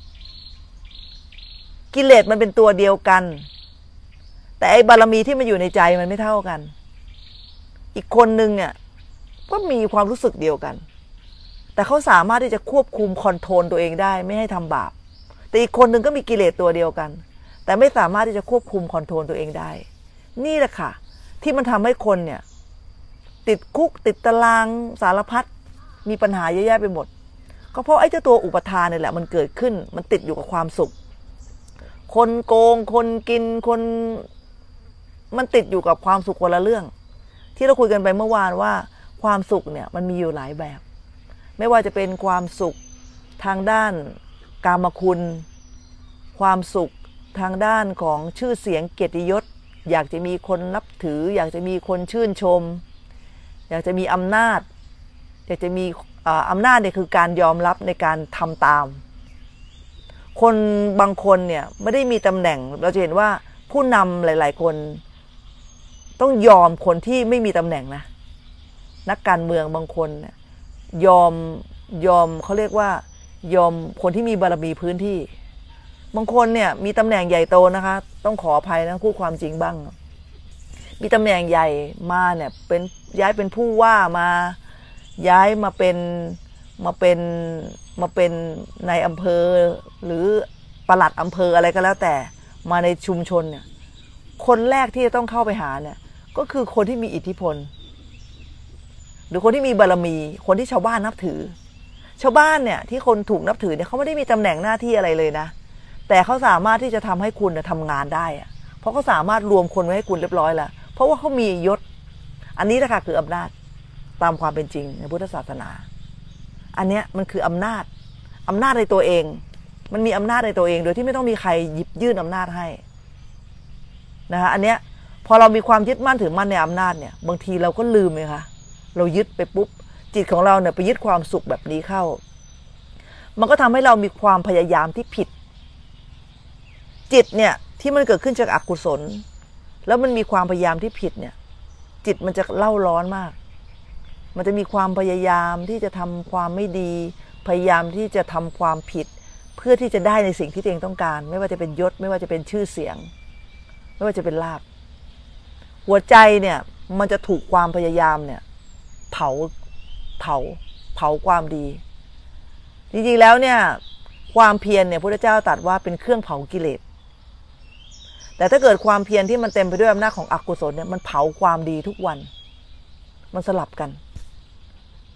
กิเลสมันเป็นตัวเดียวกันแต่ไอ้บารมีที่มันอยู่ในใจมันไม่เท่ากันอีกคนนึงเนี่ยก็มีความรู้สึกเดียวกันแต่เขาสามารถที่จะควบคุมคอนโทรลตัวเองได้ไม่ให้ทำบาปแต่อีกคนนึงก็มีกิเลสตัวเดียวกันแต่ไม่สามารถที่จะควบคุมคอนโทรลตัวเองได้นี่แหละค่ะที่มันทำให้คนเนี่ยติดคุกติดตารางสารพัดมีปัญหาเยอะแยะไปหมดก็เพราะไอ้เจ้าตัวอุปทานนี่แหละมันเกิดขึ้นมันติดอยู่กับความสุขคนโกงคนกินคนมันติดอยู่กับความสุขคนละเรื่องที่เราคุยกันไปเมื่อวานว่าความสุขเนี่ยมันมีอยู่หลายแบบไม่ว่าจะเป็นความสุขทางด้านกามคุณความสุขทางด้านของชื่อเสียงเกียรติยศอยากจะมีคนนับถืออยากจะมีคนชื่นชมอยากจะมีอำนาจอยากจะมีอำนาจเนี่ยคือการยอมรับในการทำตามคนบางคนเนี่ยไม่ได้มีตำแหน่งเราจะเห็นว่าผู้นำหลายๆคนต้องยอมคนที่ไม่มีตำแหน่งนะนักการเมืองบางคนเนี่ยยอมยอมเขาเรียกว่ายอมคนที่มีบารมีพื้นที่บางคนเนี่ยมีตำแหน่งใหญ่โตนะคะต้องขออภัยนะพูดความจริงบ้างมีตำแหน่งใหญ่มาเนี่ยเป็นย้ายเป็นผู้ว่ามาย้ายมาเป็นมาเป็นมาเป็นในอำเภอหรือปลัดอำเภออะไรก็แล้วแต่มาในชุมชนเนี่ยคนแรกที่จะต้องเข้าไปหาเนี่ยก็คือคนที่มีอิทธิพลหรือคนที่มีบารมีคนที่ชาวบ้านนับถือชาวบ้านเนี่ยที่คนถูกนับถือเนี่ยเขาไม่ได้มีตำแหน่งหน้าที่อะไรเลยนะแต่เขาสามารถที่จะทำให้คุณทำงานได้อะเพราะเขาสามารถรวมคนไว้ให้คุณเรียบร้อยแล้วเพราะว่าเขามียศอันนี้แหละค่ะคืออำนาจตามความเป็นจริงในพุทธศาสนาอันเนี้ยมันคืออำนาจอำนาจในตัวเองมันมีอำนาจในตัวเองโดยที่ไม่ต้องมีใครหยิบยื่นอำนาจให้นะคะอันเนี้ยพอเรามีความยึดมั่นถือมั่นในอำนาจเนี่ยบางทีเราก็ลืมเลยค่ะเรายึดไปปุ๊บจิตของเราเนี่ยไปยึดความสุขแบบนี้เข้ามันก็ทำให้เรามีความพยายามที่ผิดจิตเนี่ยที่มันเกิดขึ้นจากอกุศลแล้วมันมีความพยายามที่ผิดเนี่ยจิตมันจะเล่าร้อนมากมันจะมีความพยายามที่จะทำความไม่ดีพยายามที่จะทำความผิดเพื่อที่จะได้ในสิ่งที่ตัวเองต้องการไม่ว่าจะเป็นยศไม่ว่าจะเป็นชื่อเสียงไม่ว่าจะเป็นลาภหัวใจเนี่ยมันจะถูกความพยายามเนี่ยเผาเผาเผาความดีจริงๆแล้วเนี่ยความเพียรเนี่ยพระพุทธเจ้าตรัสว่าเป็นเครื่องเผากิเลสแต่ถ้าเกิดความเพียรที่มันเต็มไปด้วยอำนาจของอกุศลเนี่ยมันเผาความดีทุกวันมันสลับกัน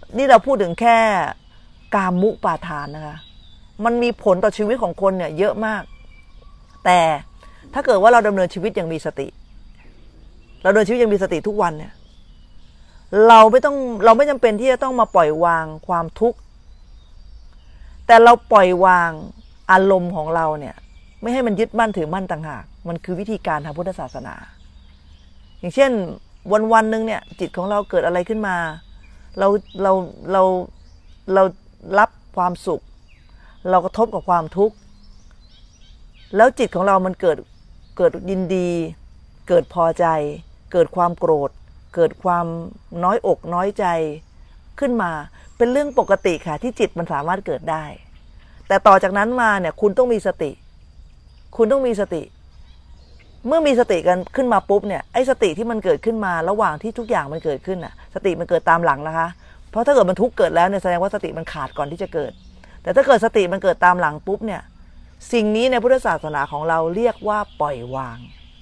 นี่เราพูดถึงแค่กามุปาทานนะคะมันมีผลต่อชีวิตของคนเนี่ยเยอะมากแต่ถ้าเกิดว่าเราดำเนินชีวิตอย่างมีสติเราดำเนินชีวิตอย่างมีสติทุกวันเนี่ยเราไม่ต้องเราไม่จำเป็นที่จะต้องมาปล่อยวางความทุกข์แต่เราปล่อยวางอารมณ์ของเราเนี่ยไม่ให้มันยึดมั่นถือมั่นต่างหากมันคือวิธีการทางพุทธศาสนาอย่างเช่นวันวันหนึ่งเนี่ยจิตของเราเกิดอะไรขึ้นมาเราเราเราเรารับความสุขเรากระทบกับความทุกข์แล้วจิตของเรามันเกิดเกิดยินดีเกิดพอใจเกิดความโกรธเกิดความน้อยอกน้อยใจขึ้นมาเป็นเรื่องปกติค่ะที่จิตมันสามารถเกิดได้แต่ต่อจากนั้นมาเนี่ยคุณต้องมีสติคุณต้องมีสติเมื่อมีสติกันขึ้นมาปุ๊บเนี่ยไอ้สติที่มันเกิดขึ้นมาระหว่างที่ทุกอย่างมันเกิดขึ้นน่ะสติมันเกิดตามหลังนะคะเพราะถ้าเกิดมันทุกข์เกิดแล้วเนี่ยแสดงว่าสติมันขาดก่อนที่จะเกิดแต่ถ้าเกิดสติมันเกิดตามหลังปุ๊บเนี่ยสิ่งนี้ในพุทธศาสนาของเราเรียกว่าปล่อยวาง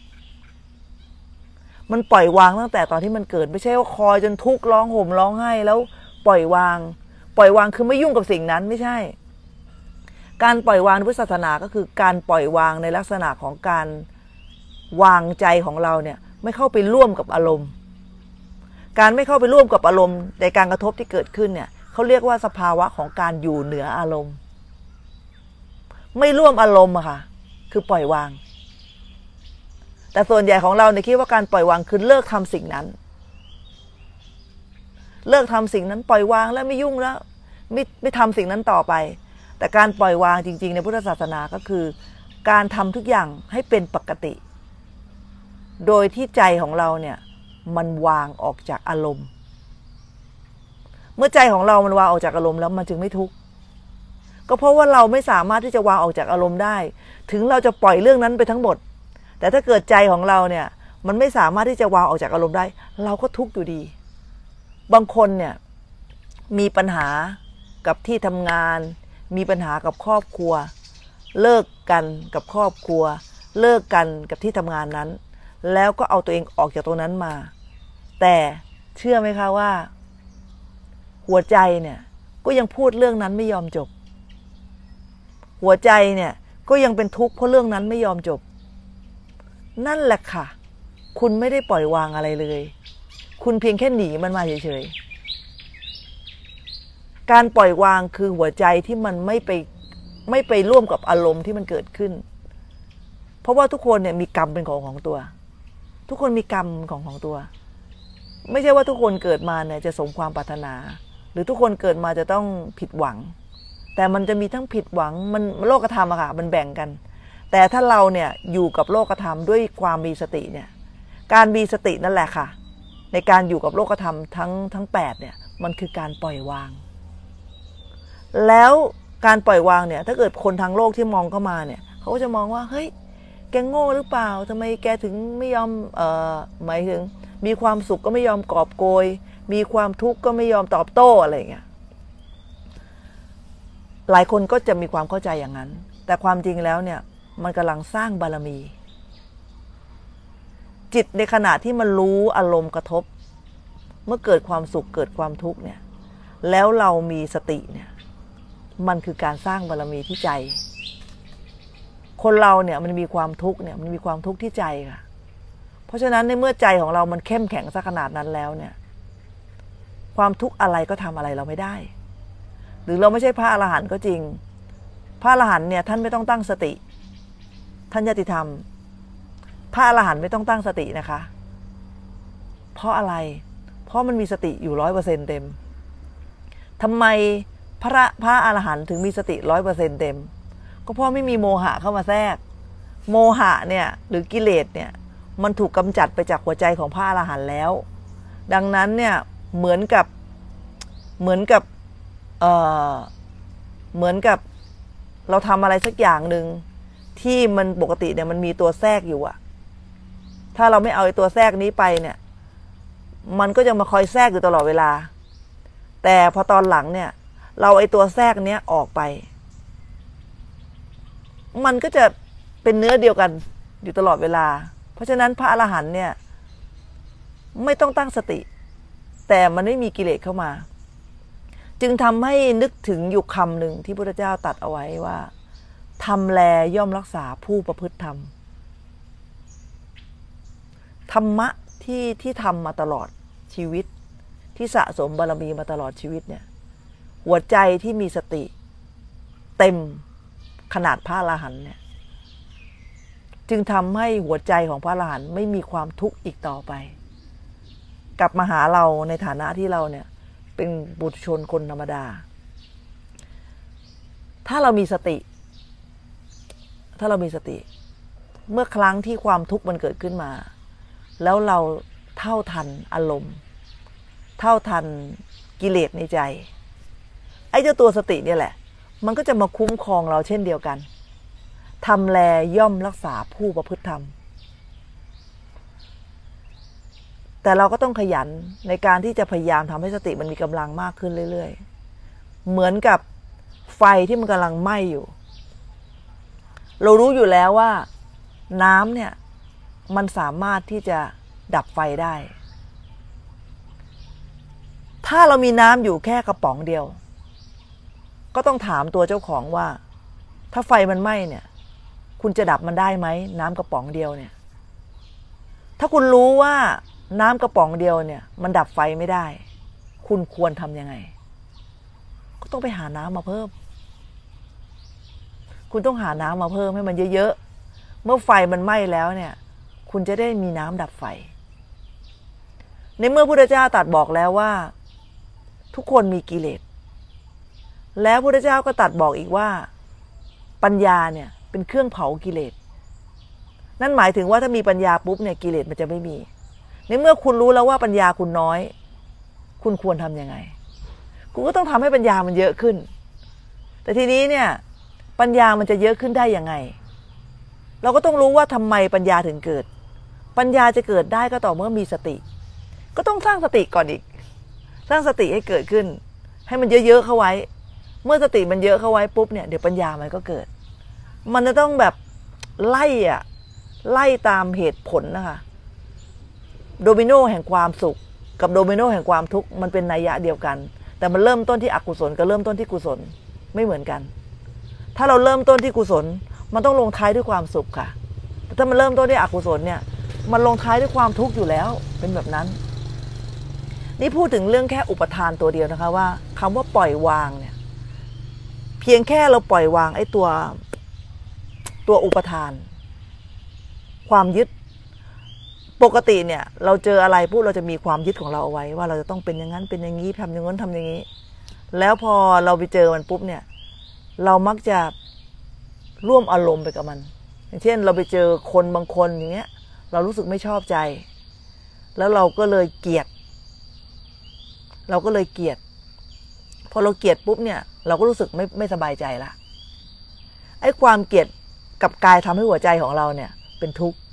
มันปล่อยวางตั้งแต่ตอนที่มันเกิดไม่ใช่ว่าคอยจนทุกข์ร้องห่มร้องไห้แล้วปล่อยวางปล่อยวางคือไม่ยุ่งกับสิ่งนั้นไม่ใช่การปล่อยวางในพุทธศาสนาก็คือการปล่อยวางในลักษณะของการวางใจของเราเนี่ยไม่เข้าไปร่วมกับอารมณ์การไม่เข้าไปร่วมกับอารมณ์ในการกระทบที่เกิดขึ้นเนี่ยเขาเรียกว่าสภาวะของการอยู่เหนืออารมณ์ไม่ร่วมอารมณ์อะค่ะคือปล่อยวางแต่ส่วนใหญ่ของเราเนี่ยคิดว่าการปล่อยวางคือเลิกทำสิ่งนั้นเลิกทำสิ่งนั้นปล่อยวางแล้วไม่ยุ่งแล้วไม่ไม่ทำสิ่งนั้นต่อไปแต่การปล่อยวางจริงๆในพุทธศาสนาก็คือการทำทุกอย่างให้เป็นปกติโดยที่ใจของเราเนี่ยมันวางออกจากอารมณ์เมื่อใจของเรามันวางออกจากอารมณ์แล้วมันจึงไม่ทุกข์ก็เพราะว่าเราไม่สามารถที่จะวางออกจากอารมณ์ได้ถึงเราจะปล่อยเรื่องนั้นไปทั้งหมดแต่ถ้าเกิดใจของเราเนี่ยมันไม่สามารถที่จะวางออกจากอารมณ์ได้เราก็ทุกข์อยู่ดีบางคนเนี่ยมีปัญหากับที่ทำงานมีปัญหากับครอบครัวเลิกกันกับครอบครัวเลิกกันกับที่ทำงานนั้นแล้วก็เอาตัวเองออกจากตรงนั้นมาแต่เชื่อไหมคะว่าหัวใจเนี่ยก็ยังพูดเรื่องนั้นไม่ยอมจบหัวใจเนี่ยก็ยังเป็นทุกข์เพราะเรื่องนั้นไม่ยอมจบนั่นแหละค่ะคุณไม่ได้ปล่อยวางอะไรเลยคุณเพียงแค่หนีมันมาเฉยๆการปล่อยวางคือหัวใจที่มันไม่ไปไม่ไปร่วมกับอารมณ์ที่มันเกิดขึ้นเพราะว่าทุกคนเนี่ยมีกรรมเป็นของของตัวทุกคนมีกรรมของของตัวไม่ใช่ว่าทุกคนเกิดมาเนี่ยจะสมความปรารถนาหรือทุกคนเกิดมาจะต้องผิดหวังแต่มันจะมีทั้งผิดหวังมันโลกธรรมอะค่ะมันแบ่งกันแต่ถ้าเราเนี่ยอยู่กับโลกธรรมด้วยความมีสติเนี่ยการมีสตินั่นแหละค่ะในการอยู่กับโลกธรรมทั้งทั้งแปดเนี่ยมันคือการปล่อยวางแล้วการปล่อยวางเนี่ยถ้าเกิดคนทางโลกที่มองเข้ามาเนี่ยเขาก็จะมองว่าเฮ้ยแกโง่หรือเปล่าทำไมแกถึงไม่ยอมเอ่อหมายถึงมีความสุขก็ไม่ยอมกอบโกยมีความทุกข์ก็ไม่ยอมตอบโต้อะไรอย่างเงี้ยหลายคนก็จะมีความเข้าใจอย่างนั้นแต่ความจริงแล้วเนี่ยมันกำลังสร้างบารมีจิตในขณะที่มันรู้อารมณ์กระทบเมื่อเกิดความสุขเกิดความทุกข์เนี่ยแล้วเรามีสติเนี่ยมันคือการสร้างบารมีที่ใจคนเราเนี่ยมันมีความทุกข์เนี่ยมันมีความทุกข์ที่ใจค่ะเพราะฉะนั้นในเมื่อใจของเรามันเข้มแข็งสักขนาดนั้นแล้วเนี่ยความทุกข์อะไรก็ทำอะไรเราไม่ได้หรือเราไม่ใช่พระอรหันต์ก็จริงพระอรหันต์เนี่ยท่านไม่ต้องตั้งสติท่านญาติธรรมพระอรหันต์ไม่ต้องตั้งสตินะคะเพราะอะไรเพราะมันมีสติอยู่ร้อยเปอร์เซ็นต์เต็มทำไมพระพระอรหันต์ถึงมีสติร้อยเปอร์เซ็นต์เต็มก็เพราะไม่มีโมหะเข้ามาแทรกโมหะเนี่ยหรือกิเลสเนี่ยมันถูกกำจัดไปจากหัวใจของพระอรหันต์แล้วดังนั้นเนี่ยเหมือนกับเหมือนกับเอ่อเหมือนกับเราทำอะไรสักอย่างหนึ่งที่มันปกติเนี่ยมันมีตัวแทรกอยู่อะถ้าเราไม่เอาไอ้ตัวแทรกนี้ไปเนี่ยมันก็จะมาคอยแทรกอยู่ตลอดเวลาแต่พอตอนหลังเนี่ยเราไอ้ตัวแทรกเนี้ยออกไปมันก็จะเป็นเนื้อเดียวกันอยู่ตลอดเวลาเพราะฉะนั้นพระอรหันต์เนี่ยไม่ต้องตั้งสติแต่มันไม่มีกิเลสเข้ามาจึงทำให้นึกถึงอยู่คำหนึ่งที่พระพุทธเจ้าตรัสเอาไว้ว่าทำแลย่อมรักษาผู้ประพฤติธรรมธรรมะที่ที่ทำมาตลอดชีวิตที่สะสมบารมีมาตลอดชีวิตเนี่ยหัวใจที่มีสติเต็มขนาดพระอรหันต์เนี่ยจึงทำให้หัวใจของพระอรหันต์ไม่มีความทุกข์อีกต่อไปกลับมาหาเราในฐานะที่เราเนี่ยเป็นบุตรชนคนธรรมดาถ้าเรามีสติถ้าเรามีสติเมื่อครั้งที่ความทุกข์มันเกิดขึ้นมาแล้วเราเท่าทันอารมณ์เท่าทันกิเลสในใจไอ้เจ้าตัวสติเนี่ยแหละมันก็จะมาคุ้มครองเราเช่นเดียวกันทำแลย่อมรักษาผู้ประพฤติธรรมแต่เราก็ต้องขยันในการที่จะพยายามทำให้สติมันมีกำลังมากขึ้นเรื่อยๆเหมือนกับไฟที่มันกำลังไหม้อยู่เรารู้อยู่แล้วว่าน้ำเนี่ยมันสามารถที่จะดับไฟได้ถ้าเรามีน้ำอยู่แค่กระป๋องเดียวก็ต้องถามตัวเจ้าของว่าถ้าไฟมันไหม้เนี่ยคุณจะดับมันได้ไหมน้ำกระป๋องเดียวเนี่ยถ้าคุณรู้ว่าน้ำกระป๋องเดียวเนี่ยมันดับไฟไม่ได้คุณควรทำยังไงก็ต้องไปหาน้ำมาเพิ่มคุณต้องหาน้ำมาเพิ่มให้มันเยอะๆเมื่อไฟมันไหม้แล้วเนี่ยคุณจะได้มีน้ำดับไฟในเมื่อพระพุทธเจ้าตรัสบอกแล้วว่าทุกคนมีกิเลสแล้วพระพุทธเจ้าก็ตรัสบอกอีกว่าปัญญาเนี่ยเป็นเครื่องเผากิเลสนั่นหมายถึงว่าถ้ามีปัญญาปุ๊บเนี่ยกิเลสมันจะไม่มีในเมื่อคุณรู้แล้วว่าปัญญาคุณน้อยคุณควรทำยังไงคุณก็ต้องทำให้ปัญญามันเยอะขึ้นแต่ทีนี้เนี่ยปัญญามันจะเยอะขึ้นได้ยังไงเราก็ต้องรู้ว่าทำไมปัญญาถึงเกิดปัญญาจะเกิดได้ก็ต่อเมื่อมีสติก็ต้องสร้างสติก่อนอีกสร้างสติให้เกิดขึ้นให้มันเยอะๆเข้าไว้เมื่อสติมันเยอะเข้าไว้ปุ๊บเนี่ยเดี๋ยวปัญญามันก็เกิดมันจะต้องแบบไล่อะไล่ตามเหตุผลนะคะโดมิโนแห่งความสุขกับโดมิโนแห่งความทุกข์มันเป็นนัยยะเดียวกันแต่มันเริ่มต้นที่อกุศลกับเริ่มต้นที่กุศลไม่เหมือนกันถ้าเราเริ่มต้นที่กุศลมันต้องลงท้ายด้วยความสุขค่ะแต่ถ้ามันเริ่มต้นที่อกุศลเนี่ยมันลงท้ายด้วยความทุกข์อยู่แล้วเป็นแบบนั้นนี่พูดถึงเรื่องแค่อุปทานตัวเดียวนะคะว่าคำว่าปล่อยวางเนี่ยเพียงแค่เราปล่อยวางไอ้ตัวตัวอุปทานความยึดปกติเนี่ยเราเจออะไรปุ๊บเราจะมีความยึดของเราเอาไว้ว่าเราจะต้องเป็นอย่างนั้นเป็นอย่างนี้ทำอย่างนั้นทำอย่างนี้แล้วพอเราไปเจอมันปุ๊บเนี่ยเรามักจะร่วมอารมณ์ไปกับมันอย่างเช่นเราไปเจอคนบางคนอย่างเงี้ยเรารู้สึกไม่ชอบใจแล้วเราก็เลยเกลียดเราก็เลยเกลียดพอเราเกลียดปุ๊บเนี่ยเราก็รู้สึกไม่ไม่สบายใจละไอ้ความเกลียดกับกายทำให้หัวใจของเราเนี่ยเป็นทุกข์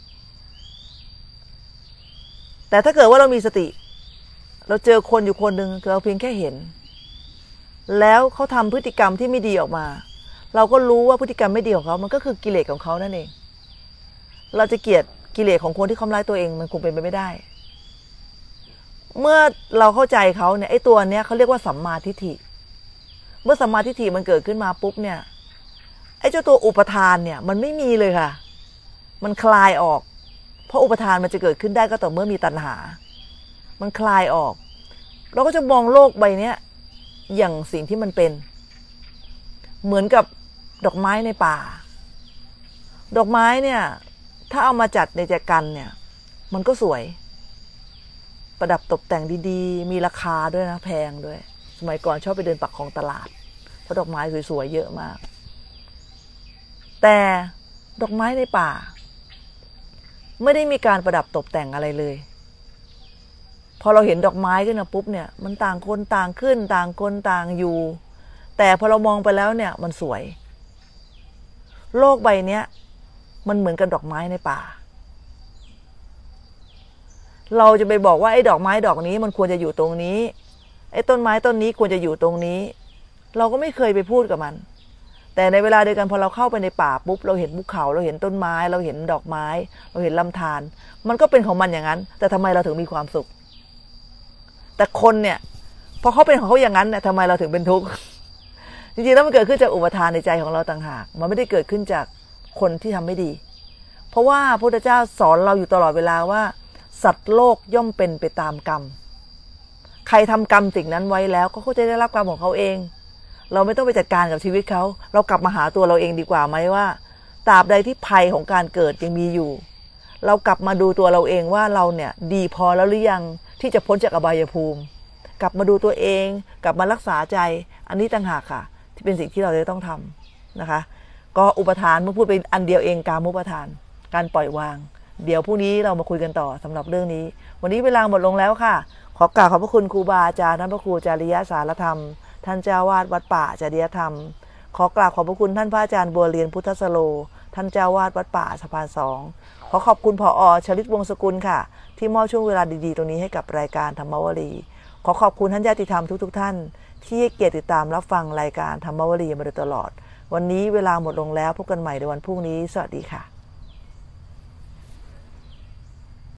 แต่ถ้าเกิดว่าเรามีสติเราเจอคนอยู่คนหนึ่งเราเพียงแค่เห็นแล้วเขาทำพฤติกรรมที่ไม่ดีออกมาเราก็รู้ว่าพฤติกรรมไม่ดีของเขามันก็คือกิเลสของเขานั่นเองเราจะเกลียดกิเลสของคนที่ทำร้ายตัวเองมันคงเป็นไปไม่ได้เมื่อเราเข้าใจเขาเนี่ยไอ้ตัวเนี้ยเขาเรียกว่าสัมมาทิฏฐิเมื่อสัมมาทิฏฐิมันเกิดขึ้นมาปุ๊บเนี่ยไอ้เจ้าตัวอุปทานเนี่ยมันไม่มีเลยค่ะมันคลายออกเพราะอุปทานมันจะเกิดขึ้นได้ก็ต่อเมื่อมีตัณหามันคลายออกเราก็จะมองโลกใบนี้อย่างสิ่งที่มันเป็นเหมือนกับดอกไม้ในป่าดอกไม้เนี่ยถ้าเอามาจัดในแจกันเนี่ยมันก็สวยประดับตกแต่งดีๆมีราคาด้วยนะแพงด้วยสมัยก่อนชอบไปเดินปักของตลาดเพราะดอกไม้สวยๆเยอะมากแต่ดอกไม้ในป่าไม่ได้มีการประดับตกแต่งอะไรเลยพอเราเห็นดอกไม้ขึ้นมาปุ๊บเนี่ยมันต่างคนต่างขึ้นต่างคนต่างอยู่แต่พอเรามองไปแล้วเนี่ยมันสวยโลกใบนี้มันเหมือนกับดอกไม้ในป่าเราจะไปบอกว่าไอ้ดอกไม้ดอกนี้มันควรจะอยู่ตรงนี้ไอ้ต้นไม้ต้นนี้ควรจะอยู่ตรงนี้เราก็ไม่เคยไปพูดกับมันแต่ในเวลาเดียวกันพอเราเข้าไปในป่าปุ๊บเราเห็นภูเขาเราเห็นต้นไม้เราเห็นดอกไม้เราเห็นลำธารมันก็เป็นของมันอย่างนั้นแต่ทำไมเราถึงมีความสุขแต่คนเนี่ยเพราะเขาเป็นของเขาอย่างนั้นนะทำไมเราถึงเป็นทุกข์จริงๆแล้วมันเกิดขึ้นจากอุปทานในใจของเราต่างหากมันไม่ได้เกิดขึ้นจากคนที่ทำไม่ดีเพราะว่าพระพุทธเจ้าสอนเราอยู่ตลอดเวลาว่าสัตว์โลกย่อมเป็นไปตามกรรมใครทำกรรมสิ่งนั้นไว้แล้วก็เขาจะได้รับกรรมของเขาเองเราไม่ต้องไปจัดการกับชีวิตเขาเรากลับมาหาตัวเราเองดีกว่าไหมว่าตราบใดที่ภัยของการเกิดยังมีอยู่เรากลับมาดูตัวเราเองว่าเราเนี่ยดีพอแล้วหรือยังที่จะพ้นจากอบายภูมิกลับมาดูตัวเองกลับมารักษาใจอันนี้ต่างหากค่ะที่เป็นสิ่งที่เราจะต้องทำนะคะก็อุปทานเมื่อพูดไปอันเดียวเองกามุปทานการปล่อยวางเดี๋ยวพรุ่งนี้เรามาคุยกันต่อสำหรับเรื่องนี้วันนี้เวลาหมดลงแล้วค่ะขอกราบขอบพระคุณครูบาอาจารย์ท่านพระครูจาริยสารธรรมท่านเจ้าวาดวัดป่าจริยธรรมขอกราบขอบพระคุณท่านพระอาจารย์บัวเรียนพุทธสโลท่านเจ้าวาดวัดป่าสะพานสองขอขอบคุณผอ.ชลิตวงศ์สกุลค่ะที่มอบช่วงเวลาดีๆตรงนี้ให้กับรายการธรรมวลีขอขอบคุณท่านญาติธรรมทุกๆท่านที่ให้เกียรติติดตามรับฟังรายการธรรมวลีมาโดยตลอดวันนี้เวลาหมดลงแล้วพบกันใหม่ในวันพรุ่งนี้สวัสดีค่ะ